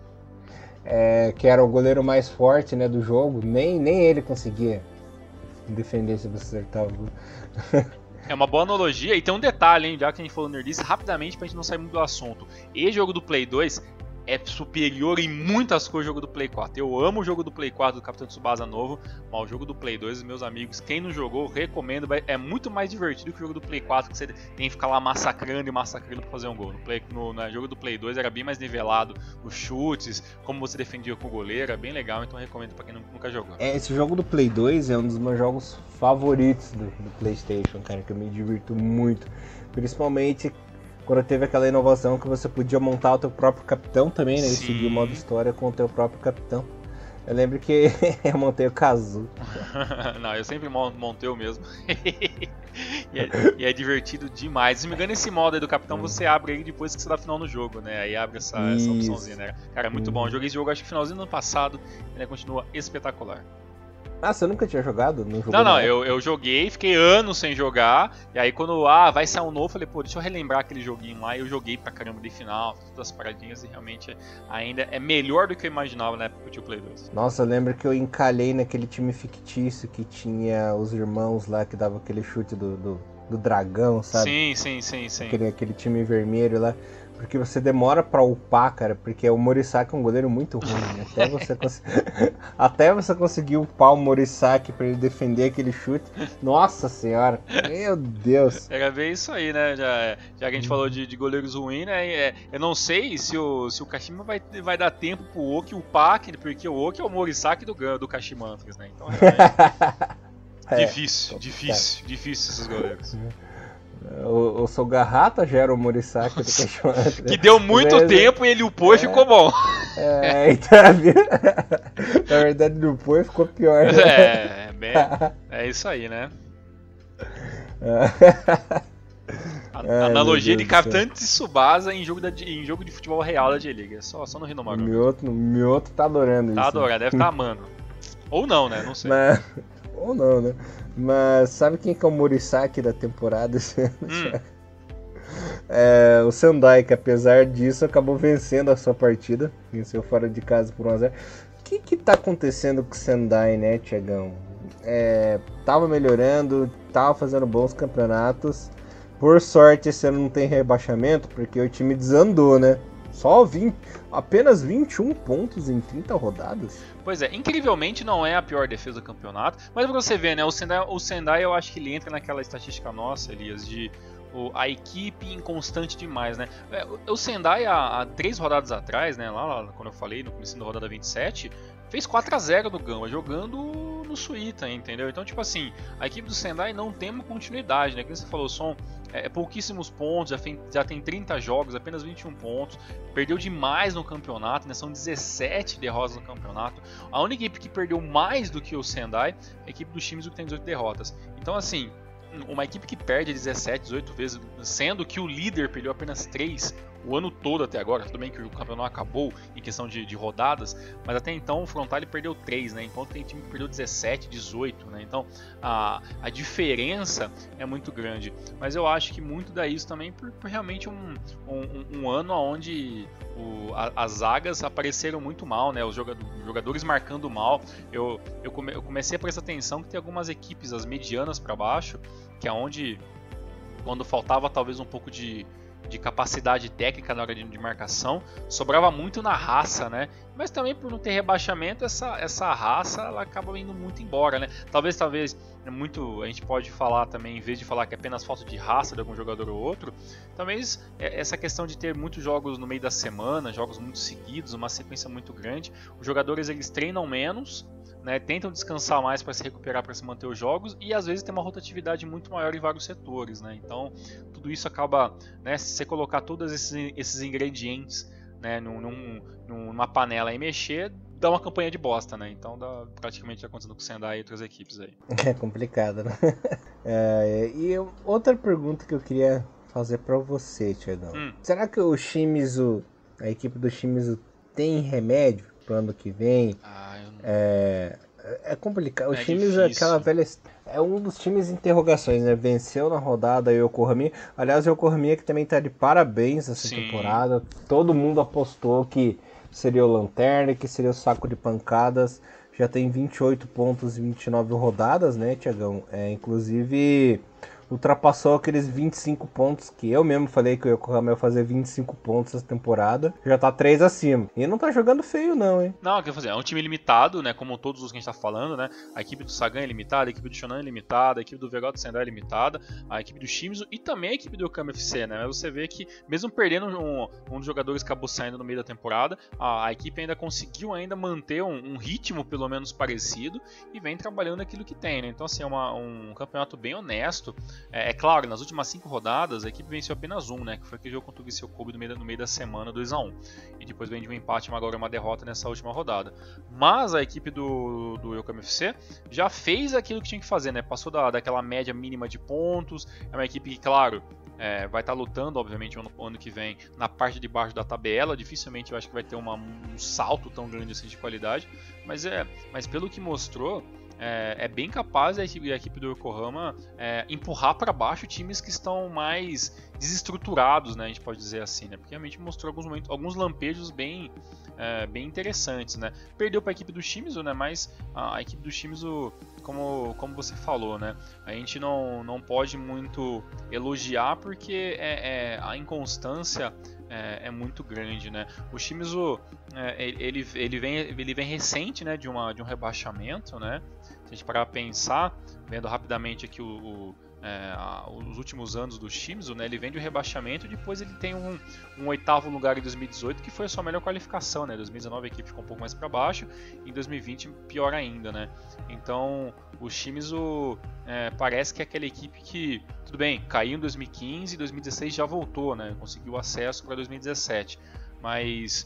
É, que era o goleiro mais forte, né, do jogo. Nem, nem ele conseguia defender se você acertava. É uma boa analogia, e tem um detalhe, hein, já que a gente falou nerdice, rapidamente pra gente não sair muito do assunto. E jogo do Play dois é superior em muitas coisas ao jogo do Play quatro. Eu amo o jogo do Play quatro do Capitão Tsubasa novo, mas o jogo do Play dois, meus amigos, quem não jogou, recomendo, é muito mais divertido que o jogo do Play quatro, que você tem que ficar lá massacrando e massacrando pra fazer um gol. No, Play, no, no jogo do Play dois era bem mais nivelado, os chutes, como você defendia com o goleiro, é bem legal, então recomendo pra quem nunca jogou. É, esse jogo do Play dois é um dos meus jogos favoritos do, do PlayStation, cara, que eu me divirto muito, principalmente quando teve aquela inovação que você podia montar o teu próprio capitão também, né? E seguir o modo história com o teu próprio capitão. Eu lembro que eu montei o Kazu. Não, eu sempre montei o mesmo. e, é, e é divertido demais. Se não me engano, esse modo aí do capitão hum. você abre ele depois que você dá final no jogo, né? Aí abre essa, essa opçãozinha, né? Cara, é muito hum. bom. Eu joguei esse jogo acho que finalzinho do ano passado e ele continua espetacular. Ah, você nunca tinha jogado? Não, não, não eu, eu joguei, fiquei anos sem jogar, e aí quando, ah, vai sair um novo, falei, pô, deixa eu relembrar aquele joguinho lá, e eu joguei pra caramba de final, todas as paradinhas, e realmente ainda é melhor do que eu imaginava na época que eu tinha o Play dois. Nossa, eu lembro que eu encalhei naquele time fictício que tinha os irmãos lá, que dava aquele chute do, do, do dragão, sabe? Sim, sim, sim, sim. Aquele, aquele time vermelho lá. Porque você demora pra upar, cara, porque o Morisaki é um goleiro muito ruim, né? Até você, cons... Até você conseguir upar o Morisaki pra ele defender aquele chute. Nossa senhora, meu Deus. Era bem isso aí, né? Já, já que a gente falou de, de goleiros ruins, né? É, eu não sei se o, se o Kashima vai, vai dar tempo pro Oki upar, porque o Oki é o Morisaki do, do Kashima Antlers, né? Então, é, é difícil, é, difícil, é. difícil esses goleiros. O, o Sogahata já era o Morisaki do Kashima Antlers. Que deu muito Mas, tempo e ele upou é, e ficou bom. É, então, na verdade ele upou e ficou pior. Né? É, é, bem, é isso aí, né? A, Ai, analogia de Capitão Tsubasa em jogo, da, em jogo de futebol real da J-League. É só, só no Rinomaru. O Mioto, Mioto tá adorando tá isso. Tá adorando, deve estar tá amando. Ou não, né? Não sei. Mas, ou não, né? Mas sabe quem que é o Morisaki da temporada esse ano? Hum. É, o Sendai, que apesar disso acabou vencendo a sua partida. Venceu fora de casa por um a zero. O que que tá acontecendo com o Sendai, né, Tiagão? É, tava melhorando, tava fazendo bons campeonatos. Por sorte esse ano não tem rebaixamento, porque o time desandou, né? Só vinte, apenas vinte e um pontos em trinta rodadas. Pois é, incrivelmente não é a pior defesa do campeonato. Mas pra você ver, né? O Sendai, o Sendai eu acho que ele entra naquela estatística nossa, Elias, de o, a equipe inconstante demais, né? O Sendai, há, há três rodadas atrás, né? Lá, lá quando eu falei, no começo da rodada vinte e sete, fez quatro a zero no Gamba, jogando no Suíta, entendeu? Então, tipo assim, a equipe do Sendai não tem uma continuidade, né? Como você falou, são é, pouquíssimos pontos, já tem, já tem trinta jogos, apenas vinte e um pontos, perdeu demais no campeonato, né? São dezessete derrotas no campeonato. A única equipe que perdeu mais do que o Sendai é a equipe do Shimizu, que tem dezoito derrotas. Então, assim, uma equipe que perde dezessete, dezoito vezes, sendo que o líder perdeu apenas três o ano todo até agora, tudo bem que o campeonato acabou em questão de, de rodadas, mas até então o Frontale perdeu três, né? Enquanto tem time que perdeu dezessete, dezoito, né? Então a, a diferença é muito grande, mas eu acho que muito dá isso também por, por realmente um, um, um ano onde o, a, as zagas apareceram muito mal, né? Os jogadores, jogadores marcando mal. Eu, eu, come, eu comecei a prestar atenção que tem algumas equipes, as medianas para baixo, que é onde quando faltava talvez um pouco de de capacidade técnica na hora de, de marcação, sobrava muito na raça, né? Mas também por não ter rebaixamento, essa, essa raça ela acaba indo muito embora, né? Talvez, talvez, é muito, a gente pode falar também, em vez de falar que é apenas falta de raça de algum jogador ou outro, talvez essa questão de ter muitos jogos no meio da semana, jogos muito seguidos, uma sequência muito grande, os jogadores eles treinam menos, né, tentam descansar mais para se recuperar, para se manter os jogos, e às vezes tem uma rotatividade muito maior em vários setores, né? Então tudo isso acaba, né, se você colocar todos esses, esses ingredientes, né, num, num, numa panela e mexer, dá uma campanha de bosta, né? Então dá praticamente acontecendo com o Sendai e outras equipes aí. É complicado, né? É, e eu, outra pergunta que eu queria fazer para você, Tiagão. Hum. Será que o Shimizu, a equipe do Shimizu tem remédio pro ano que vem? Ah, eu não... É, é complicado. O é Shimizu é aquela velha... É um dos times de interrogações, né? Venceu na rodada o Yokohama. Aliás, o Yokohama que também tá de parabéns essa Sim. temporada. Todo mundo apostou que seria o Lanterna, que seria o saco de pancadas. Já tem vinte e oito pontos e vinte e nove rodadas, né, Tiagão? É, inclusive, ultrapassou aqueles vinte e cinco pontos que eu mesmo falei que o Yokohama ia fazer vinte e cinco pontos essa temporada. Já tá três acima. E não tá jogando feio não, hein? Não, quer fazer, é um time limitado, né, como todos os que a gente tá falando, né? A equipe do Sagan é limitada, a equipe do Shonan é limitada, a equipe do Vegeta Sendai é limitada, a equipe do Shimizu e também a equipe do Yokohama F C, né? Mas você vê que mesmo perdendo um, um dos jogadores que acabou saindo no meio da temporada, a, a equipe ainda conseguiu ainda manter um, um ritmo pelo menos parecido e vem trabalhando aquilo que tem, né? Então assim, é uma, um campeonato bem honesto. É, é claro, nas últimas cinco rodadas a equipe venceu apenas um, né? Que foi aquele jogo contra o Viseu Kobe no meio, da, no meio da semana, dois a um. E depois vem de um empate, mas agora uma derrota nessa última rodada. Mas a equipe do, do Yokohama F C já fez aquilo que tinha que fazer, né? Passou da, daquela média mínima de pontos. É uma equipe que, claro, é, vai estar lutando, obviamente, o ano, ano que vem na parte de baixo da tabela. Dificilmente eu acho que vai ter uma, um salto tão grande assim de qualidade. Mas, é, mas pelo que mostrou, É, é bem capaz a equipe, a equipe do Yokohama é, empurrar para baixo times que estão mais desestruturados, né, a gente pode dizer assim, né, porque realmente mostrou alguns, momentos, alguns lampejos bem, é, bem interessantes, né. Perdeu para a equipe do Shimizu, né, mas a, a equipe do Shimizu, como, como você falou, né, a gente não, não pode muito elogiar porque é, é, a inconstância É, é muito grande, né? O Shimizu é, ele, ele, vem, ele vem recente, né, de, uma, de um rebaixamento, né? Se a gente parar para pensar, vendo rapidamente aqui o, o, é, a, os últimos anos do Shimizu, né, ele vem de um rebaixamento e depois ele tem um, um oitavo lugar em dois mil e dezoito, que foi a sua melhor qualificação, né? Em dois mil e dezenove a equipe ficou um pouco mais para baixo, e em dois mil e vinte pior ainda, né? Então o Shimizu é, parece que é aquela equipe que, tudo bem, caiu em dois mil e quinze e dois mil e dezesseis já voltou, né? Conseguiu acesso para dois mil e dezessete, mas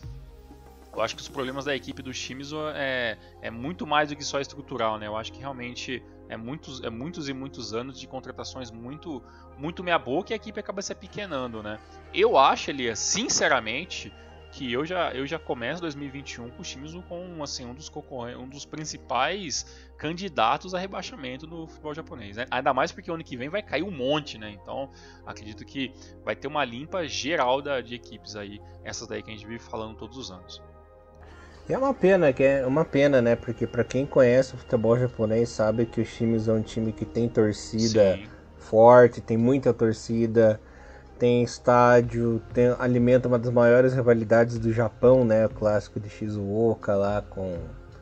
eu acho que os problemas da equipe do Shimizu é, é muito mais do que só estrutural, né? Eu acho que realmente é muitos, é muitos e muitos anos de contratações muito, muito meia boca e a equipe acaba se apequenando, né? Eu acho, Elias, sinceramente, que eu já, eu já começo dois mil e vinte e um com o Shimizu com assim, um, dos um dos principais candidatos a rebaixamento no futebol japonês, né? Ainda mais porque o ano que vem vai cair um monte, né? Então acredito que vai ter uma limpa geral da, de equipes aí, essas daí que a gente vive falando todos os anos. E é uma pena, que é uma pena, né? Porque para quem conhece o futebol japonês sabe que o Shimizu é um time que tem torcida Sim. forte, tem muita torcida, tem estádio, tem, alimenta uma das maiores rivalidades do Japão, né? O clássico de Shizuoka lá com,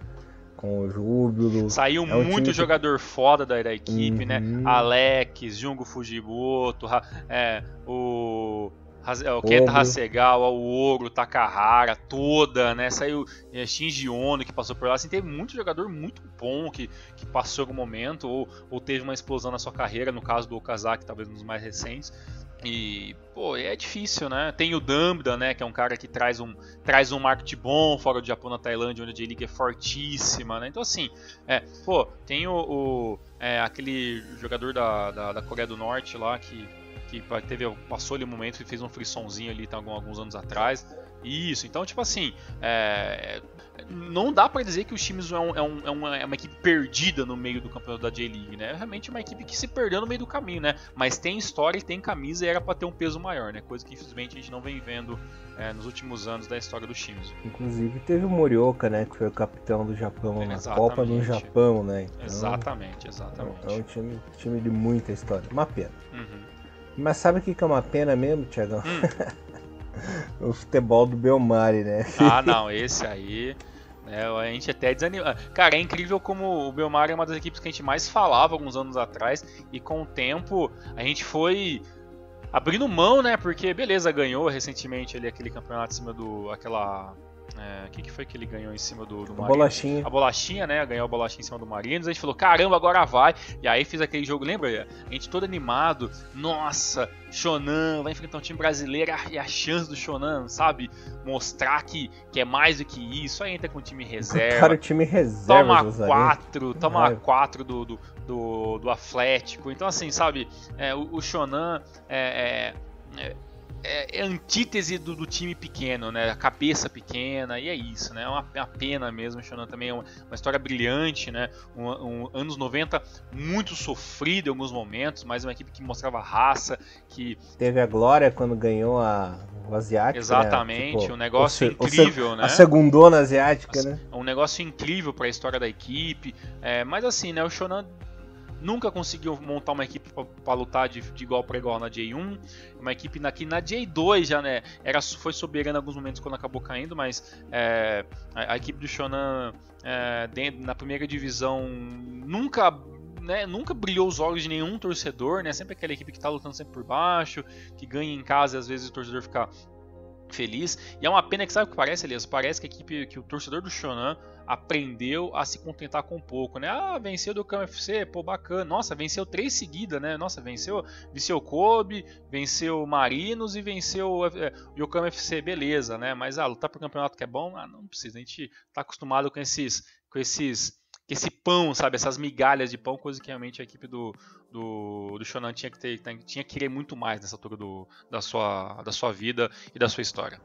com o Júbilo. Saiu é um muito jogador que... foda da, da equipe, uhum. né? Alex, Jungo Fujimoto, é, o... o Kenta Hasegawa, o Ouro, o Takahara, toda, né? Saiu é, Shinji Ono que passou por lá. Assim, teve muito jogador muito bom que, que passou em algum momento ou, ou teve uma explosão na sua carreira, no caso do Okazaki, talvez um dos mais recentes. E, pô, é difícil, né? Tem o Dambda, né? Que é um cara que traz um, traz um marketing bom fora do Japão, na Tailândia, onde a J-League é fortíssima, né? Então, assim, é, pô, tem o, o é, aquele jogador da, da, da Coreia do Norte lá que, que teve, passou ali um momento e fez um frissonzinho ali tá, alguns anos atrás. Isso, então, tipo assim, é, não dá pra dizer que o Shimizu é, um, é, um, é, uma, é uma equipe perdida no meio do campeonato da J-League, né? É realmente uma equipe que se perdeu no meio do caminho, né? Mas tem história e tem camisa e era pra ter um peso maior, né? Coisa que infelizmente a gente não vem vendo é, nos últimos anos da história do Shimizu. Inclusive teve o Morioka, né? Que foi o capitão do Japão é, na exatamente. Copa no Japão, né? Então, exatamente, exatamente. É um time, time de muita história. Uma pena. Uhum. Mas sabe o que é uma pena mesmo, Thiagão? Hum. O futebol do Belmari, né? Ah, não, esse aí, né, a gente até desanima. Cara, é incrível como o Belmari é uma das equipes que a gente mais falava alguns anos atrás e com o tempo a gente foi abrindo mão, né? Porque, beleza, ganhou recentemente ali aquele campeonato em cima do... aquela... É, o que, que foi que ele ganhou em cima do, do Marinos? A bolachinha. A bolachinha, né? Ganhou a bolachinha em cima do Marinos. A gente falou, caramba, agora vai. E aí fiz aquele jogo, lembra? A gente todo animado. Nossa, Shonan vai enfrentar um time brasileiro. E a chance do Shonan, sabe? Mostrar que, que é mais do que isso. Aí entra com o time reserva. Cara, o time reserva. Toma quatro. Toma quatro do, do, do, do Atlético. Então, assim, sabe? É, o, o Shonan é... é, é É, é antítese do, do time pequeno, né? A cabeça pequena, e é isso, né? É uma, uma pena mesmo. O Shonan também é uma, uma história brilhante, né? Um, um, anos noventa muito sofrido em alguns momentos, mas uma equipe que mostrava raça, que... Teve a glória quando ganhou a, o Asiático, exatamente, né? Tipo, um negócio o, incrível, o, né? A segundona asiática, né? Um negócio incrível para a história da equipe, é, mas assim, né? O Shonan nunca conseguiu montar uma equipe para lutar de, de igual para igual na J um, uma equipe na, que na J dois já, né, era, foi soberana em alguns momentos quando acabou caindo, mas é, a, a equipe do Shonan é, dentro, na primeira divisão nunca, né, nunca brilhou os olhos de nenhum torcedor, né, sempre aquela equipe que está lutando sempre por baixo, que ganha em casa e às vezes o torcedor fica feliz, e é uma pena que, sabe o que parece, Elias? Parece que a equipe, que o torcedor do Shonan aprendeu a se contentar com pouco, né? Ah, venceu do Kama F C, pô, bacana. Nossa, venceu três seguidas, né? Nossa, venceu, venceu o Kobe, venceu o Marinos e venceu o Yokohama F C, beleza, né? Mas ah, lutar pro campeonato que é bom, ah, não precisa. A gente tá acostumado com esses, com esses, com esse pão, sabe? Essas migalhas de pão, coisa que realmente a equipe do do, do Shonan tinha que ter, tinha que querer muito mais nessa altura do, da sua, da sua vida e da sua história.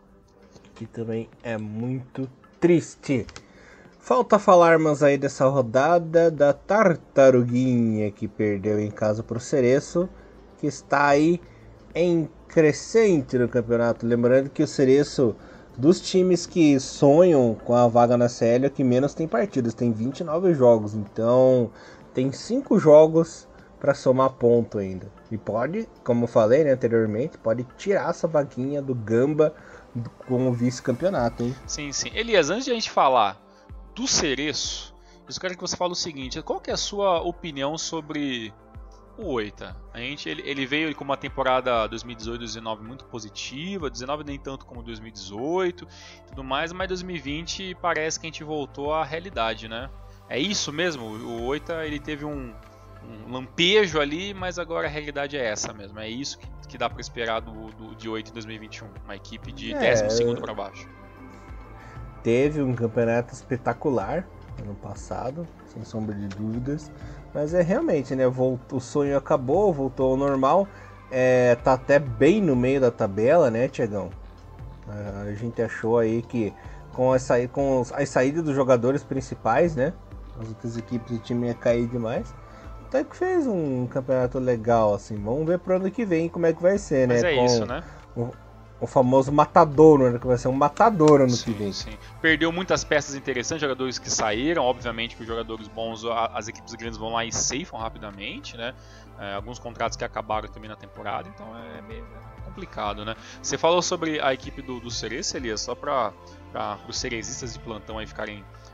Que também é muito triste. Falta falarmos aí dessa rodada da Tartaruguinha, que perdeu em casa pro Cereço, que está aí em crescente no campeonato. Lembrando que o Cereço, dos times que sonham com a vaga na C L, é que menos tem partidas, tem vinte e nove jogos, então tem cinco jogos para somar ponto ainda. E pode, como eu falei, né, anteriormente, pode tirar essa vaguinha do Gamba com o vice-campeonato, hein? Sim, sim. Elias, antes de a gente falar do Cereço, eu quero que você fale o seguinte: qual que é a sua opinião sobre o Oita? A gente, ele, ele veio com uma temporada dois mil e dezoito, dois mil e dezenove muito positiva, dezenove nem tanto como dois mil e dezoito, tudo mais, mas dois mil e vinte parece que a gente voltou à realidade, né? É isso mesmo? O Oita, ele teve um, um lampejo ali, mas agora a realidade é essa mesmo. É isso que, que dá para esperar do, do, de Oita em dois mil e vinte e um, uma equipe de é, décimo segundo para baixo. Teve um campeonato espetacular ano passado, sem sombra de dúvidas, mas é realmente, né, voltou, o sonho acabou, voltou ao normal, é, tá até bem no meio da tabela, né, Tiagão? A gente achou aí que com, a sa... com as saídas dos jogadores principais, né, as outras equipes do time ia cair demais, até que fez um campeonato legal, assim, vamos ver pro ano que vem como é que vai ser, mas né? É com isso, né? O... O famoso matadouro, né? Que vai ser um matador ano sim, que vem. Sim. Perdeu muitas peças interessantes, jogadores que saíram. Obviamente que os jogadores bons, as equipes grandes vão lá e ceifam rapidamente, né? É, alguns contratos que acabaram também na temporada, então é meio complicado, né? Você falou sobre a equipe do, do Cereço, Elias, só para os cerezistas de plantão aí ficarem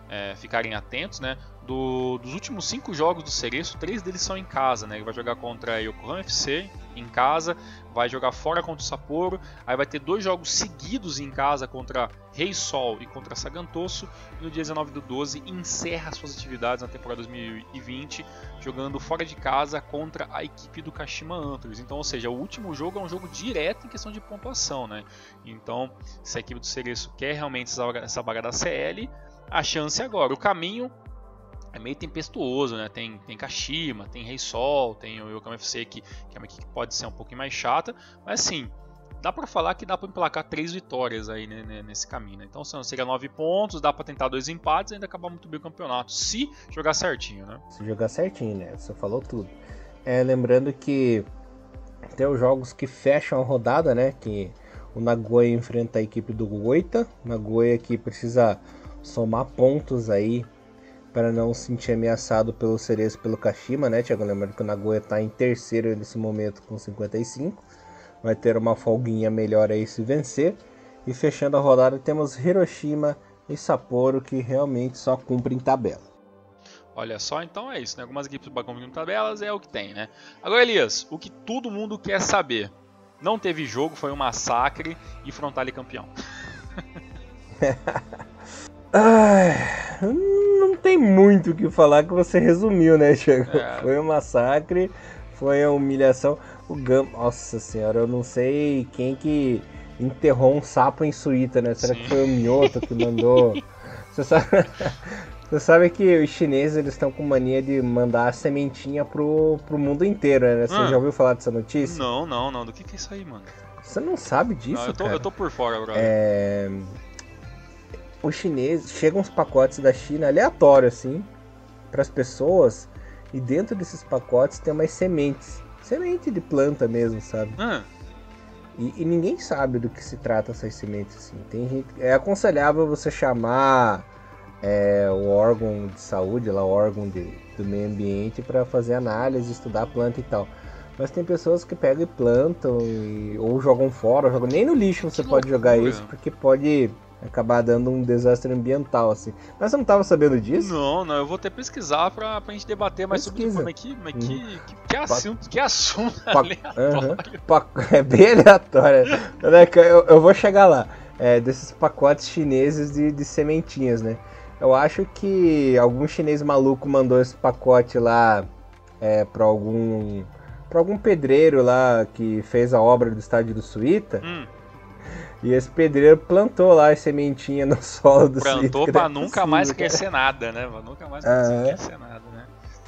é, ficarem atentos, né? Do, dos últimos cinco jogos do Cereço, três deles são em casa, né? Ele vai jogar contra a Yokohama F C em casa, vai jogar fora contra o Sapporo, aí vai ter dois jogos seguidos em casa contra Rei Sol e contra Sagantoso, e no dia dezenove do doze encerra suas atividades na temporada dois mil e vinte, jogando fora de casa contra a equipe do Kashima Antlers. Então, ou seja, o último jogo é um jogo direto em questão de pontuação, né? Então, se a equipe do Cereço quer realmente essa vaga da C L, a chance é agora. O caminho é meio tempestuoso, né? Tem, tem Kashima, tem Rei Sol, tem o Yokohama F C, que, que é uma equipe que pode ser um pouquinho mais chata, mas assim, dá pra falar que dá pra emplacar três vitórias aí, né, nesse caminho, né? Então seria nove pontos, dá pra tentar dois empates e ainda acabar muito bem o campeonato, se jogar certinho, né? Se jogar certinho, né? Você falou tudo. É, lembrando que tem os jogos que fecham a rodada, né? Que o Nagoya enfrenta a equipe do Goita. O Nagoya que precisa somar pontos aí para não se sentir ameaçado pelo Cereço pelo Kashima, né, Thiago? Lembrando que o Nagoya está em terceiro nesse momento com cinquenta e cinco. Vai ter uma folguinha melhor aí se vencer. E fechando a rodada temos Hiroshima e Sapporo, que realmente só cumprem tabela. Olha só, então é isso, né? Algumas equipes cumprindo tabelas é o que tem, né? Agora, Elias, o que todo mundo quer saber. Não teve jogo, foi um massacre e Frontale campeão. Ai, não tem muito o que falar, que você resumiu, né, Thiago? É. Foi um massacre, foi a humilhação. O Gamba, nossa senhora, eu não sei quem que enterrou um sapo em Suíta, né? Será Sim. que foi o Mioto que mandou? Você sabe, você sabe que os chineses eles estão com mania de mandar a sementinha pro, pro mundo inteiro, né? Você ah. já ouviu falar dessa notícia? Não, não, não. Do que que é isso aí, mano? Você não sabe disso, não, eu tô, cara? Eu tô por fora, brother. É... Os chineses, chegam uns pacotes da China aleatórios assim para as pessoas, e dentro desses pacotes tem umas sementes, semente de planta mesmo, sabe? Ah. E, e ninguém sabe do que se trata essas sementes assim. Tem gente, é aconselhável você chamar é, o órgão de saúde, lá, o órgão de, do meio ambiente para fazer análise, estudar a planta e tal. Mas tem pessoas que pegam e plantam e, ou jogam fora, ou jogam, nem no lixo você que pode loucura. Jogar isso, porque pode acabar dando um desastre ambiental, assim. Mas você não estava sabendo disso? Não, não, eu vou até pesquisar pra, pra gente debater mais Pesquisa. sobre isso. Mas que, mas que, hum. que, que assunto, que assunto pa aleatório. Uhum. Pa é bem aleatório. eu, eu vou chegar lá. É, desses pacotes chineses de, de sementinhas, né? Eu acho que algum chinês maluco mandou esse pacote lá é, pra algum... pra algum pedreiro lá que fez a obra do estádio do Suíta. Hum. E esse pedreiro plantou lá a sementinha no solo do Suíta. Plantou pra nunca mais crescer nada, né? Pra nunca mais ah, crescer nada, né?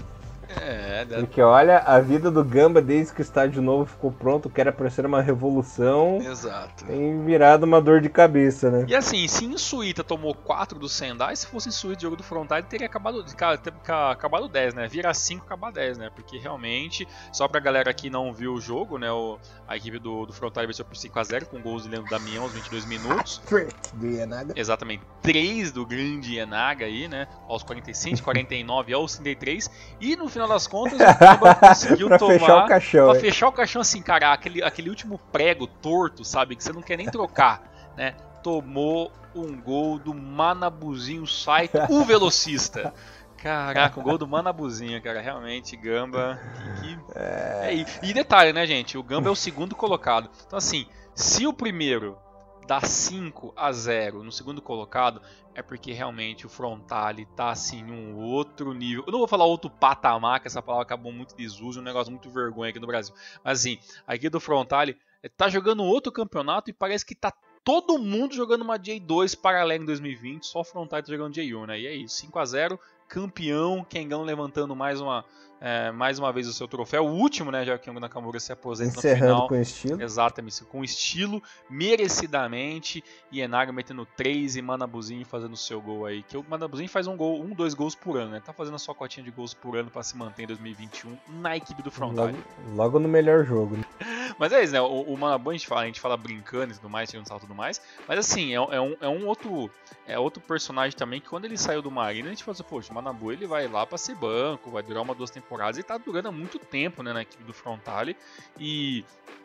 É, deve... Porque olha, a vida do Gamba desde que o estádio novo ficou pronto, que era pra ser uma revolução. Exato. Tem virado uma dor de cabeça, né? E assim, se em Suíta tomou quatro do Sendai, se fosse em Suíta o jogo do Frontale, teria acabado, acabado dez, né? Vira cinco, acabar dez, né? Porque realmente, só pra galera que não viu o jogo, né? O, a equipe do, do Frontale venceu por cinco a zero, com gols de Leandro Damião aos vinte e dois minutos. Do Ienaga. Exatamente, três do grande Ienaga aí, né? Aos quarenta e cinco, quarenta e nove, aos trinta e três. E no final das contas, o Gamba conseguiu pra tomar... fechar o caixão. Pra é. fechar o caixão, assim, cara, aquele, aquele último prego torto, sabe? Que você não quer nem trocar, né? Tomou um gol do Manabuzinho Saito, o velocista. Caraca, o gol do Manabuzinho, cara, realmente, Gamba... Que, que... É... É, e, e detalhe, né, gente? O Gamba é o segundo colocado. Então, assim, se o primeiro dá cinco a zero no segundo colocado, é porque realmente o Frontale tá assim um outro nível. Eu não vou falar outro patamar, que essa palavra acabou muito desuso, um negócio muito vergonha aqui no Brasil. Mas assim, aqui do Frontale tá jogando outro campeonato e parece que tá todo mundo jogando uma J dois paralela em dois mil e vinte, só o Frontale tá jogando J um, né? E é isso, cinco a zero, campeão, Kengão levantando mais uma, é, mais uma vez o seu troféu, o último, né, já que o Nakamura se aposenta no final. Com estilo. Exatamente, com estilo, merecidamente, e Ienaga metendo três e Manabuzinho fazendo o seu gol aí, que o Manabuzinho faz um gol, um, dois gols por ano, né, tá fazendo a sua cotinha de gols por ano para se manter em dois mil e vinte e um na equipe do Frontale. Logo, logo no melhor jogo, né? Mas é isso, né, o, o Manabu a gente fala, a gente fala brincando e tudo mais, tirando salto e tudo mais, mas assim, é, é, um, é um outro é outro personagem também que quando ele saiu do Marina, a gente falou assim, poxa, o Manabu ele vai lá para ser banco, vai durar uma, duas temporadas, e tá durando há muito tempo, né, na equipe do Frontale, e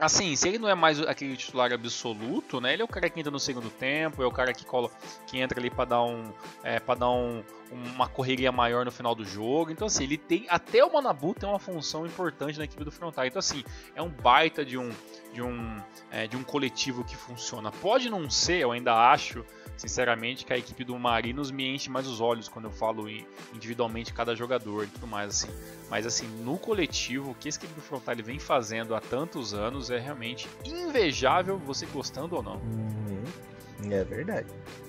Assim, se ele não é mais aquele titular absoluto, né? Ele é o cara que entra no segundo tempo, é o cara que, cola, que entra ali para dar, um, é, pra dar um, uma correria maior no final do jogo. Então, assim, ele tem. Até o Manabu tem uma função importante na equipe do Frontale. Então, assim, é um baita de um, de um, é, de um coletivo que funciona. Pode não ser, eu ainda acho, sinceramente, que a equipe do Marinos me enche mais os olhos quando eu falo individualmente cada jogador e tudo mais, assim. Mas, assim, no coletivo, o que esse equipe do Frontale vem fazendo há tantos anos é realmente invejável, você gostando ou não. Uhum. É verdade.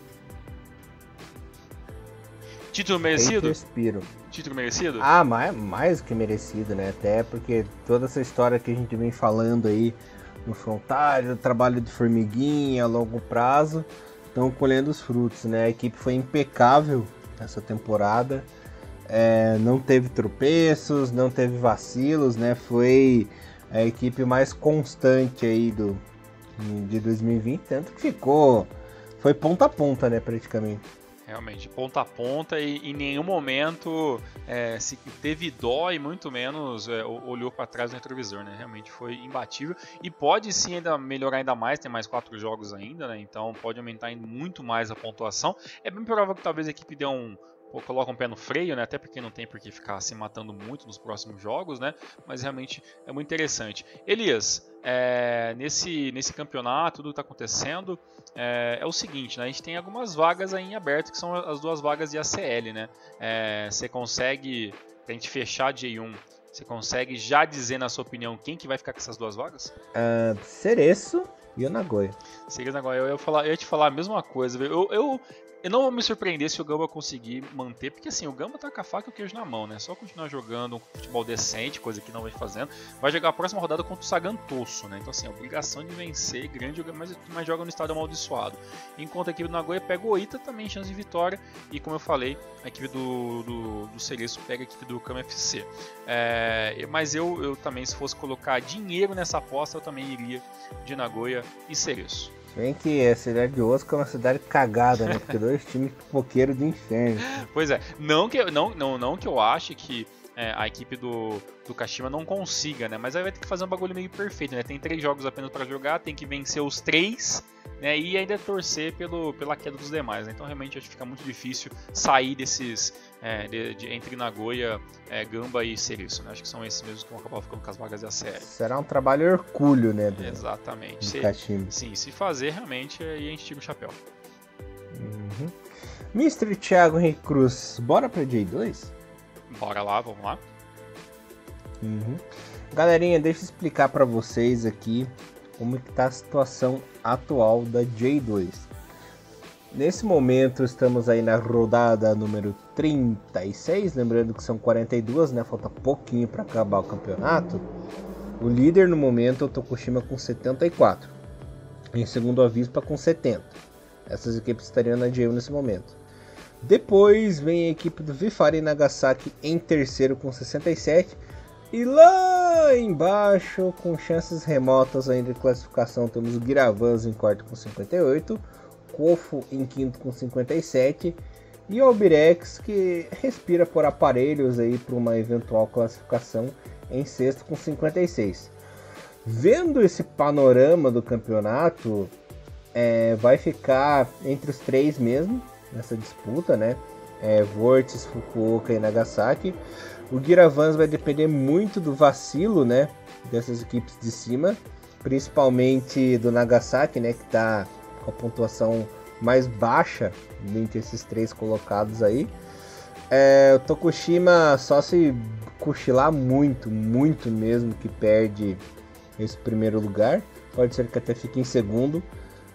Título merecido? Respiro. Título merecido? Ah, mais, mais que merecido, né? Até porque toda essa história que a gente vem falando aí no Frontale, o trabalho de formiguinha a longo prazo, estão colhendo os frutos, né? A equipe foi impecável essa temporada. É, não teve tropeços, não teve vacilos, né? Foi a equipe mais constante aí do, de dois mil e vinte, tanto que ficou, foi ponta a ponta, né, praticamente. Realmente, ponta a ponta e em nenhum momento é, se teve dó e muito menos é, olhou para trás do retrovisor, né? Realmente foi imbatível e pode sim ainda melhorar ainda mais, tem mais quatro jogos ainda, né? Então pode aumentar muito mais a pontuação. É bem provável que talvez a equipe dê um coloca um pé no freio, né? Até porque não tem por que ficar se matando muito nos próximos jogos, né? Mas realmente é muito interessante. Elias, é, nesse, nesse campeonato, tudo que está acontecendo é, é o seguinte, né? A gente tem algumas vagas aí em aberto, que são as duas vagas de A C L, né? É, você consegue, pra gente fechar J um, você consegue já dizer, na sua opinião, quem que vai ficar com essas duas vagas? Uh, Cereço e o Nagoya. Cereço e Nagoya, eu ia, falar, eu ia te falar a mesma coisa, eu... eu Eu não vou me surpreender se o Gamba conseguir manter, porque assim, o Gamba tá com a faca e o queijo na mão, né? Só continuar jogando um futebol decente, coisa que não vem fazendo. Vai jogar a próxima rodada contra o Sagantoso, né? Então assim, a obrigação de vencer, grande, mas, mas joga no estádio amaldiçoado. Enquanto a equipe do Nagoya pega o Oita, também chance de vitória. E como eu falei, a equipe do, do, do Cereço pega a equipe do Kama F C. É, mas eu, eu também, se fosse colocar dinheiro nessa aposta, eu também iria de Nagoya e Cereço. Bem que a cidade de Osaka é uma cidade cagada, né? Porque dois times pipoqueiros do inferno. Pois é, não que, não, não, não que eu ache que é, a equipe do, do Kashima não consiga, né? Mas aí vai ter que fazer um bagulho meio perfeito, né? Tem três jogos apenas para jogar, tem que vencer os três, né? E ainda torcer pelo, pela queda dos demais, né? Então realmente acho que fica muito difícil sair desses, é, de, de, entre Nagoya, é, Gamba e Cereço, né? Acho que são esses mesmos que vão acabar ficando com as vagas da série. Será um trabalho hercúleo, né? Do, Exatamente. Do se, Kashima. Sim, se fazer realmente, aí a gente tira o chapéu. Uhum. mister Thiago Henrique Cruz, bora pra J dois? Bora lá, vamos lá. Uhum. Galerinha, deixa eu explicar pra vocês aqui como que tá a situação atual da J dois. Nesse momento estamos aí na rodada número trinta e seis, lembrando que são quarenta e duas, né? Falta pouquinho para acabar o campeonato. O líder no momento é o Tokushima com setenta e quatro. Em segundo a Avispa com setenta. Essas equipes estariam na J um nesse momento. Depois vem a equipe do Vifari Nagasaki em terceiro com sessenta e sete. E lá embaixo, com chances remotas ainda de classificação, temos o Giravans em quarto com cinquenta e oito. Kofo em quinto com cinquenta e sete. E o Albirex, que respira por aparelhos aí para uma eventual classificação, em sexto com cinquenta e seis. Vendo esse panorama do campeonato, é, vai ficar entre os três mesmo nessa disputa, né? É, Vortis, Fukuoka e Nagasaki. O Giravans vai depender muito do vacilo, né, dessas equipes de cima, principalmente do Nagasaki, né, que está com a pontuação mais baixa entre esses três colocados aí. É, o Tokushima só se cochilar muito, muito mesmo, que perde esse primeiro lugar. Pode ser que até fique em segundo,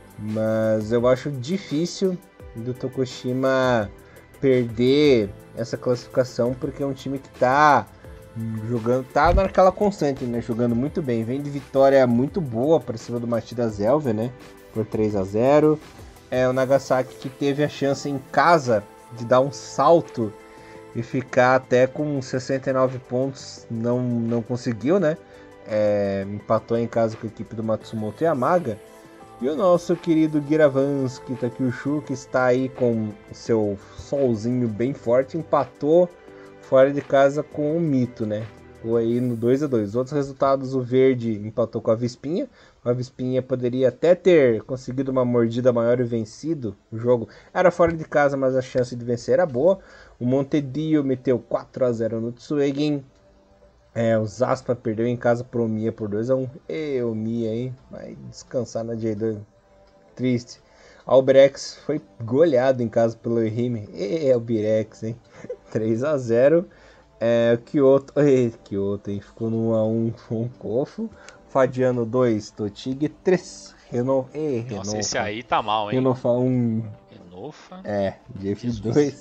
mas eu acho difícil do Tokushima perder essa classificação, porque é um time que tá jogando, tá naquela constante, né? Jogando muito bem, vem de vitória muito boa para cima do Machida Zelver, né? Por três a zero. É o Nagasaki que teve a chance em casa de dar um salto e ficar até com sessenta e nove pontos, não, não conseguiu, né? É, empatou em casa com a equipe do Matsumoto Yamaga. E o nosso querido Giravans Kitakyushu, que está aí com o seu solzinho bem forte, empatou fora de casa com o Mito, né? ficou aí no dois a dois. Outros resultados, o Verde empatou com a Avispinha. A Avispinha poderia até ter conseguido uma mordida maior e vencido o jogo. Era fora de casa, mas a chance de vencer era boa. O Montedio meteu quatro a zero no Tsuegen. É, o Zaspa perdeu em casa pro Omiya por dois a um. E o Omiya aí vai descansar na J dois. Triste. Albirex foi goleado em casa pelo Ehime. E Albirex, hein? três a zero. É, o Kyoto, e, Kyoto hein? Ficou no um a um com o Kofo. Fadiano dois, Totig três. Reno, e, Nossa, Renofa. esse aí tá mal, hein? Renofa um. Renofa? É, Jeff dois.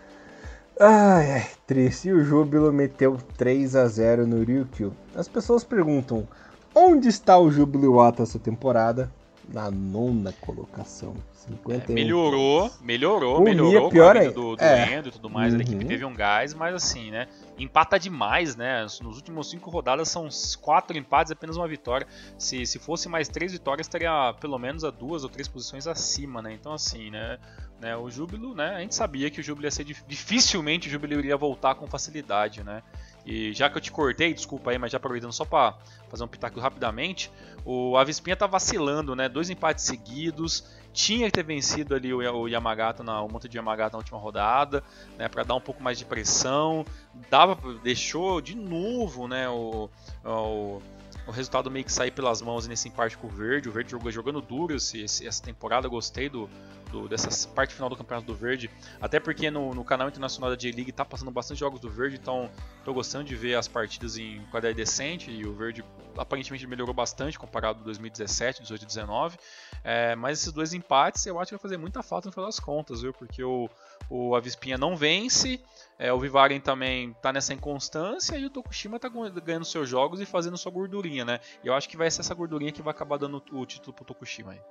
Ai, ai, triste. E o Júbilo meteu três a zero no Ryukyu. As pessoas perguntam, onde está o Júbilo Iwata essa temporada? Na nona colocação. cinquenta e um É, melhorou, pontos. melhorou, O melhorou Mia, pior com a vida é- do, do é. Endo e tudo mais. Uhum. A equipe teve um gás, mas assim, né? Empata demais, né? Nos últimos cinco rodadas são quatro empates e apenas uma vitória. Se, se fosse mais três vitórias, estaria pelo menos a duas ou três posições acima, né? Então assim, né? né o Júbilo, né? A gente sabia que o Júbilo ia ser dif- dificilmente o Júbilo iria voltar com facilidade, né? E já que eu te cortei, desculpa aí, mas já aproveitando só para fazer um pitaco rapidamente, o Avispinha tá vacilando, né? Dois empates seguidos, tinha que ter vencido ali o, o Yamagata, na, o Monte de Yamagata na última rodada, né? Para dar um pouco mais de pressão, dava, deixou de novo, né? O, o, o resultado meio que sair pelas mãos nesse empate com o Verde. O Verde jogou jogando duro esse, esse, essa temporada, eu gostei do, do, dessa parte final do Campeonato do Verde, até porque no, no canal internacional da J-League tá passando bastante jogos do Verde, então tô gostando de ver as partidas em qualidade decente, e o Verde aparentemente melhorou bastante comparado a dois mil e dezessete, dezoito e dezenove, é, mas esses dois empates eu acho que vai fazer muita falta no final das contas, viu? Porque o, o Avispinha não vence, é, o Vivaren também tá nessa inconstância, e o Tokushima tá ganhando seus jogos e fazendo sua gordurinha, né? E eu acho que vai ser essa gordurinha que vai acabar dando o título pro Tokushima aí.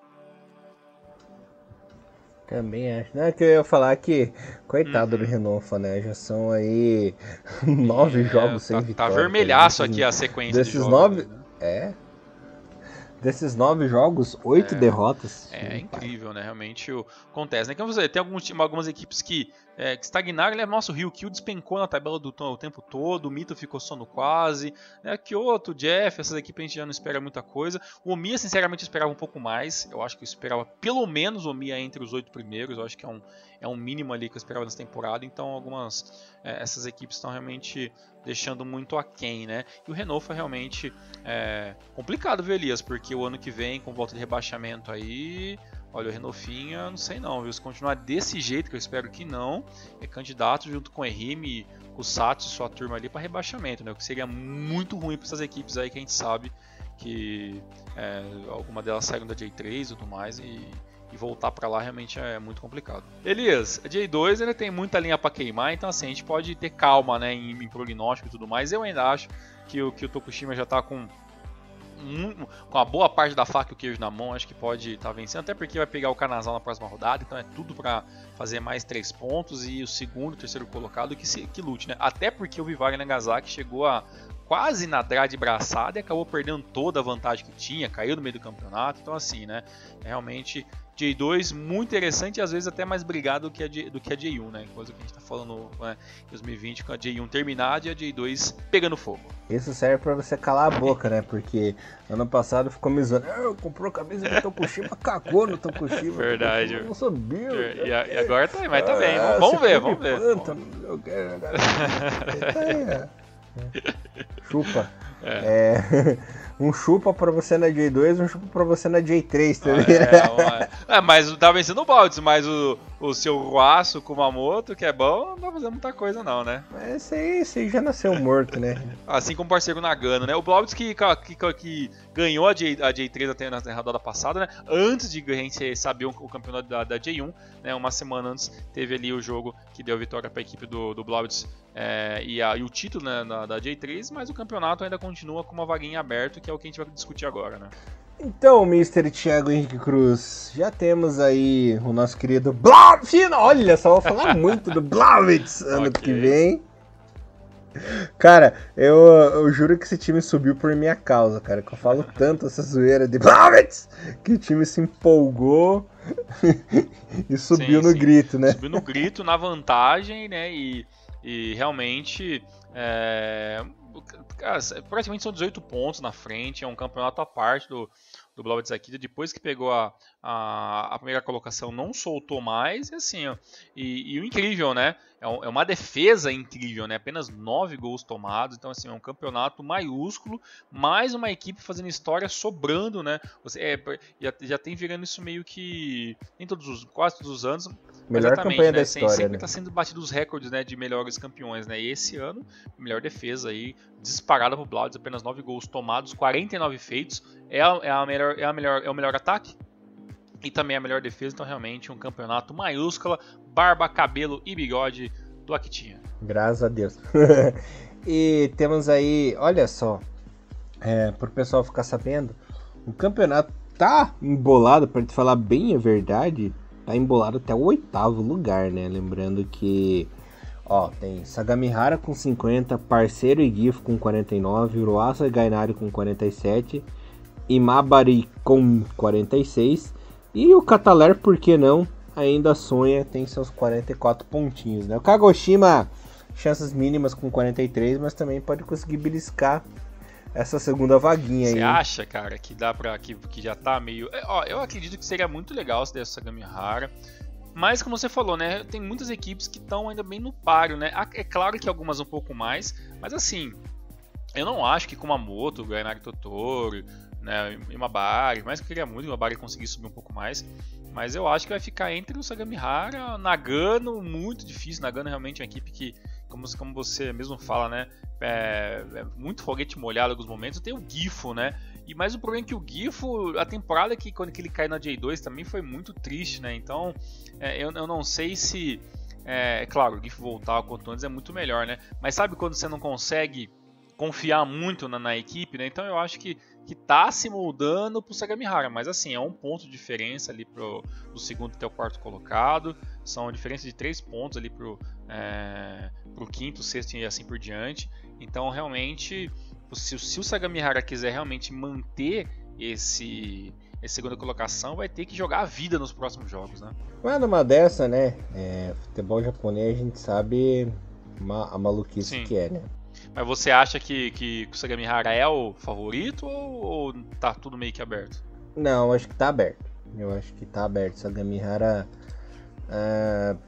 Também acho. Não é que eu ia falar que, coitado Uhum. do Renofa, né? Já são aí nove É, jogos sem tá, vitória. tá vermelhaço Desses- aqui a sequência Desses de jogos. nove. Né? É. Desses nove jogos, oito É. derrotas. É incrível, né? Realmente o, acontece, né? Que, vamos dizer, tem alguns, algumas equipes que, é, que estagnaram, né? Nossa, o Ryukyu despencou na tabela do o tempo todo, o Mito ficou só no quase, né? Kyoto, Jeff, essas equipes a gente já não espera muita coisa. O Omiya, sinceramente, eu esperava um pouco mais. Eu acho que eu esperava pelo menos o Omiya entre os oito primeiros. Eu acho que é um, é um mínimo ali que eu esperava nessa temporada. Então, algumas é, essas equipes estão realmente deixando muito aquém, né? E o Renofa realmente é complicado, viu, Elias? Porque o ano que vem, com volta de rebaixamento aí, olha, o Renofinha, não sei não, viu? Se continuar desse jeito, que eu espero que não, é candidato junto com o Ehime, com o Satsu e sua turma ali para rebaixamento, né? O que seria muito ruim para essas equipes aí que a gente sabe que é, alguma delas saíram da J três e tudo mais, e e voltar para lá realmente é muito complicado. Elias, a J dois ele tem muita linha para queimar, então assim, a gente pode ter calma, né, em, em prognóstico e tudo mais. Eu ainda acho que o, que o Tokushima já está com um, com a boa parte da faca e o queijo na mão, acho que pode estar tá vencendo, até porque vai pegar o Kanazal na próxima rodada, então é tudo para fazer mais três pontos, e o segundo, o terceiro colocado que, se, que lute, né? Até porque o Vivaren Nagasaki chegou a quase nadar de braçada e acabou perdendo toda a vantagem que tinha, caiu no meio do campeonato, então assim, né, realmente J dois muito interessante e às vezes até mais brigado do que a, J, do que a J um, né? Coisa que a gente tá falando, né, em dois mil e vinte com a J um terminada e a J dois pegando fogo. Isso serve pra você calar a boca, né? Porque ano passado ficou me zoando. Eu comprou a camisa do Tokushima, cagou no Tokushima. Verdade. Tokushima não subiu. E, a, e agora tá, mas tá Ah, bem, vamos, vamos ver, vamos ver. Planta, eu quero, é. Chupa. É. É. Um chupa pra você na J dois, um chupa pra você na J três, tá ligado? É, é, mas tá vencendo o Baldes, mas o, o seu Ruaço Kumamoto, que é bom, não tá fazendo muita coisa não, né? Mas esse aí, esse aí já nasceu morto, né? Assim como o parceiro Nagano, né? O Baldes que, que, que ganhou a, J, a J três até na rodada passada, né? Antes de a gente saber o, o campeonato da, da J um, né? Uma semana antes teve ali o jogo que deu vitória pra equipe do, do Baldes é, e, a, e o título, né, da, da J três, mas o campeonato ainda continua com uma vaguinha aberta, que é o que a gente vai discutir agora, né? Então, mister Thiago Henrique Cruz, já temos aí o nosso querido Blauwitz. Olha, só vou falar muito do Blauwitz ano Okay. que vem. Cara, eu, eu juro que esse time subiu por minha causa, cara. Que eu falo tanto essa zoeira de Blauwitz que o time se empolgou e subiu Sim, no sim. grito, né? Subiu no grito, na vantagem, né? E, e realmente. É... tá, praticamente são dezoito pontos na frente, é um campeonato à parte do, do Blaugrana Zakita. Depois que pegou a, a, a primeira colocação, não soltou mais, e assim, ó, e, e o incrível, né, é, um, é uma defesa incrível, né, apenas nove gols tomados, então assim, é um campeonato maiúsculo, mais uma equipe fazendo história, sobrando, né, você, é, já, já tem virando isso meio que, nem todos os, quase todos os anos, melhor campanha né, da história, sempre né? está sendo batido os recordes, né, de melhores campeões, né, e esse ano, melhor defesa aí, disparada pro Blaugrana, apenas nove gols tomados, quarenta e nove feitos, é a, é a melhor, é a melhor, é o melhor ataque e também a melhor defesa, então realmente um campeonato maiúscula, barba, cabelo e bigode do Akitinha. Graças a Deus. E temos aí, olha só, é, pro pessoal ficar sabendo, o campeonato tá embolado, para te falar bem a verdade, tá embolado até o oitavo lugar, né? Lembrando que, ó, tem Sagamihara com cinquenta, Parceiro e Gifu com quarenta e nove, Uruasa e Gainari com quarenta e sete, Imabari com quarenta e seis, e o Cataler, por que não, ainda sonha, tem seus quarenta e quatro pontinhos, né? O Kagoshima, chances mínimas com quarenta e três, mas também pode conseguir beliscar essa segunda vaguinha aí. Você acha, cara, que dá pra. que, que já tá meio. É, ó, eu acredito que seria muito legal se desse Sagamihara. Mas, como você falou, né? Tem muitas equipes que estão ainda bem no páreo, né? É claro que algumas um pouco mais, mas assim, eu não acho que Kumamoto, Gainari Totoro, né, Imabari, mais que eu queria muito que o Imabari conseguisse subir um pouco mais, mas eu acho que vai ficar entre o Sagamihara, Nagano, muito difícil. Nagano realmente é uma equipe que, como, como você mesmo fala, né, é, é muito foguete molhado em alguns momentos. Tem o Gifu, né, e mais o problema é que o Gifu, a temporada que quando que ele caiu na J dois também foi muito triste, né, então é, eu, eu não sei se, é claro, o Gifu voltar quanto antes é muito melhor, né, mas sabe quando você não consegue confiar muito na, na equipe, né, então eu acho que que tá se moldando pro Sagamihara, mas assim, é um ponto de diferença ali pro, do segundo até o quarto colocado, são a diferença de três pontos ali pro, é, pro quinto, sexto e assim por diante, então realmente, se, se o Sagamihara quiser realmente manter esse, essa segunda colocação, vai ter que jogar a vida nos próximos jogos, né? Mas numa dessa, né, é, futebol japonês a gente sabe ma- a maluquice Sim. que é, né? Mas você acha que, que o Sagamihara é o favorito ou, ou tá tudo meio que aberto? Não, acho que tá aberto. Eu acho que tá aberto. Sagamihara, uh,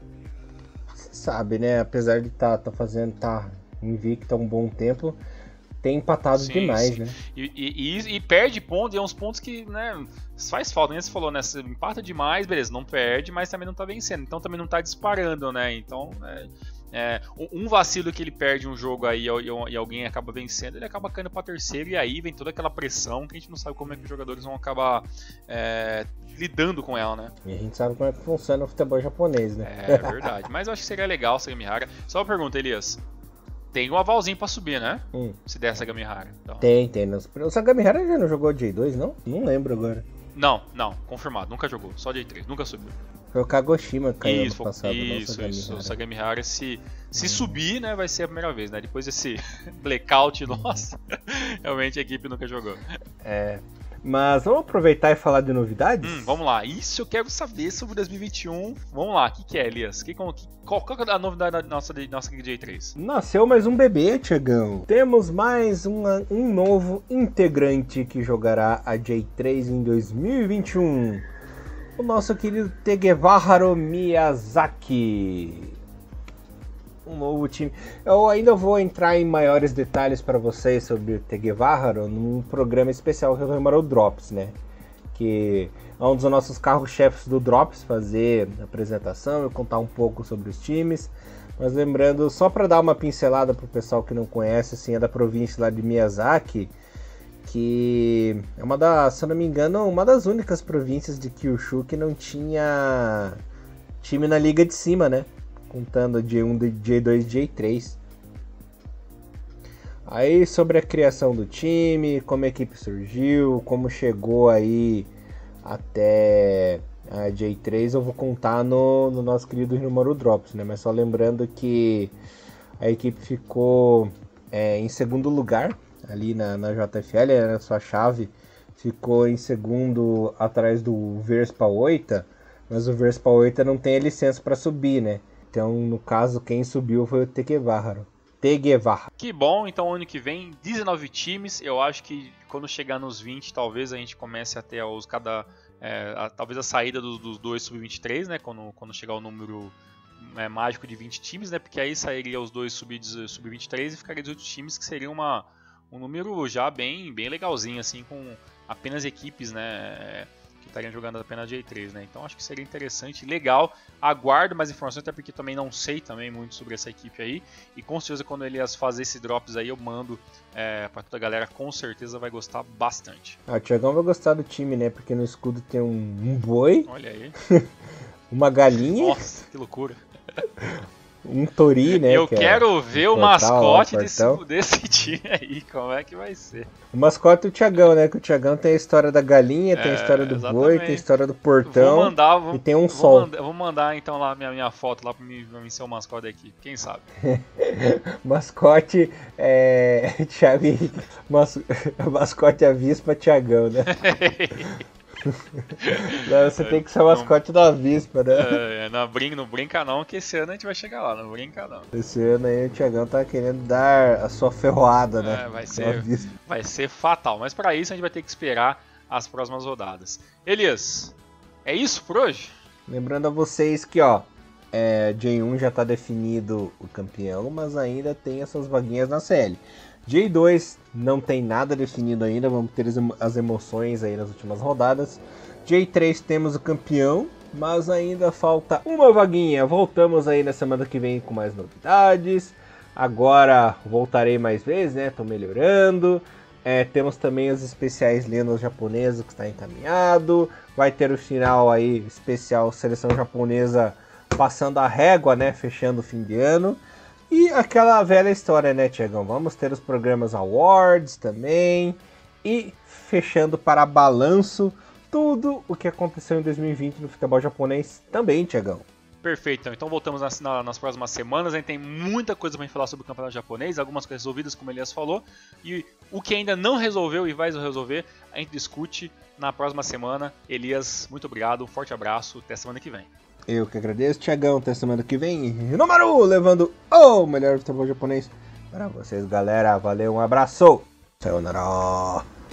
sabe, né? Apesar de tá, tá fazendo, tá invicto há um bom tempo, tem empatado sim, demais, sim. né? E, e, e perde pontos, e é uns pontos que, né, faz falta, né? Você falou, né? Você empata demais, beleza, não perde, mas também não tá vencendo. Então também não tá disparando, né? Então, é... É, um vacilo que ele perde um jogo aí e, e alguém acaba vencendo, ele acaba caindo para terceiro, e aí vem toda aquela pressão que a gente não sabe como é que os jogadores vão acabar é, lidando com ela, né? E a gente sabe como é que funciona o futebol japonês, né? É verdade, mas eu acho que seria legal o Sagamihara. Só uma pergunta, Elias, tem um avalzinho para subir, né? Hum. Se der Sagamihara. Então. Tem, tem. O Sagamihara já não jogou J dois, não? Não lembro agora. Não, não, confirmado, nunca jogou, só J três, nunca subiu. Foi o Kagoshima que caiu isso, ano passado. Isso, isso. O Sagamihara, se, se hum. subir, né, vai ser a primeira vez, né? Depois desse blackout, nossa, realmente a equipe nunca jogou. É, mas vamos aproveitar e falar de novidades? Hum, vamos lá, isso eu quero saber sobre dois mil e vinte e um. Vamos lá, o que, que é, Elias? Que, que, qual, qual é a novidade da nossa, da nossa J três? Nasceu mais um bebê, Tiagão. Temos mais uma, um novo integrante que jogará a J três em dois mil e vinte e um. O nosso querido Takeharu Miyazaki. Um novo time. Eu ainda vou entrar em maiores detalhes para vocês sobre o Takeharu num programa especial que eu o Drops, né? Que é um dos nossos carros-chefes do Drops, fazer a apresentação e contar um pouco sobre os times. Mas lembrando, só para dar uma pincelada para o pessoal que não conhece, assim, é da província lá de Miyazaki, que é uma das, se eu não me engano, uma das únicas províncias de Kyushu que não tinha time na liga de cima, né? Contando J um, J dois e J três. Aí sobre a criação do time, como a equipe surgiu, como chegou aí até a J três, eu vou contar no, no nosso querido Número Drops, né? Mas só lembrando que a equipe ficou é, em segundo lugar ali na, na J F L, a sua chave ficou em segundo atrás do Verspa oito, mas o Verspa oito não tem a licença para subir, né? Então, no caso, quem subiu foi o Takeharu. Che Guevara. Que bom, então ano que vem, dezenove times. Eu acho que quando chegar nos vinte, talvez a gente comece a ter os cada. É, a, talvez a saída dos, dos dois sub vinte e três, né? Quando, quando chegar o número é, mágico de vinte times, né? Porque aí sairia os dois sub vinte e três e ficaria dezoito times, que seria uma, um número já bem, bem legalzinho, assim, com apenas equipes, né? Que estariam jogando apenas J três, né? Então acho que seria interessante, legal. Aguardo mais informações, até porque também não sei também muito sobre essa equipe aí. E com certeza quando ele fazer esse drops aí, eu mando é, para toda a galera, com certeza vai gostar bastante. Ah, o Thiagão vai gostar do time, né? Porque no escudo tem um, um boi. Olha aí. Uma galinha. Nossa, que loucura. Um tori, né? Eu que quero é ver o, portal, mascote ó, desse, desse time aí, como é que vai ser. O mascote é o Thiagão, né? Que o Thiagão tem a história da galinha, É, tem a história do exatamente. boi, tem a história do portão. Vou mandar, vou, e tem um vou sol. Mandar, vou mandar então lá minha, minha foto lá pra mim, pra mim ser o mascote da equipe, quem sabe. Mascote é. Thiago. Mas... mascote avispa Thiagão, né? Não, você tem que ser o mascote da avispa, né? É, não, brinca, não brinca não, que esse ano a gente vai chegar lá, não brinca não. Esse ano aí o Thiagão tá querendo dar a sua ferroada, né? É, vai ser, vai ser fatal, mas para isso a gente vai ter que esperar as próximas rodadas. Elias, é isso por hoje? Lembrando a vocês que, ó, é, J um já tá definido o campeão, mas ainda tem essas vaguinhas na C L. J dois não tem nada definido ainda, vamos ter as emoções aí nas últimas rodadas. J três temos o campeão, mas ainda falta uma vaguinha. Voltamos aí na semana que vem com mais novidades. Agora voltarei mais vezes, né? Tô melhorando. É, temos também os especiais lendas japonesas que está encaminhado. Vai ter o final aí especial seleção japonesa passando a régua, né? Fechando o fim de ano. E aquela velha história, né, Thiagão? Vamos ter os programas Awards também. E fechando para balanço tudo o que aconteceu em dois mil e vinte no futebol japonês também, Thiagão. Perfeito, então voltamos nas, na, nas próximas semanas. A gente tem muita coisa para falar sobre o campeonato japonês, algumas coisas resolvidas, como o Elias falou. E o que ainda não resolveu e vai resolver, a gente discute na próxima semana. Elias, muito obrigado, um forte abraço, até semana que vem. Eu que agradeço, Thiagão, até semana que vem. Número levando o melhor futebol japonês para vocês, galera. Valeu, um abraço. Sayonara.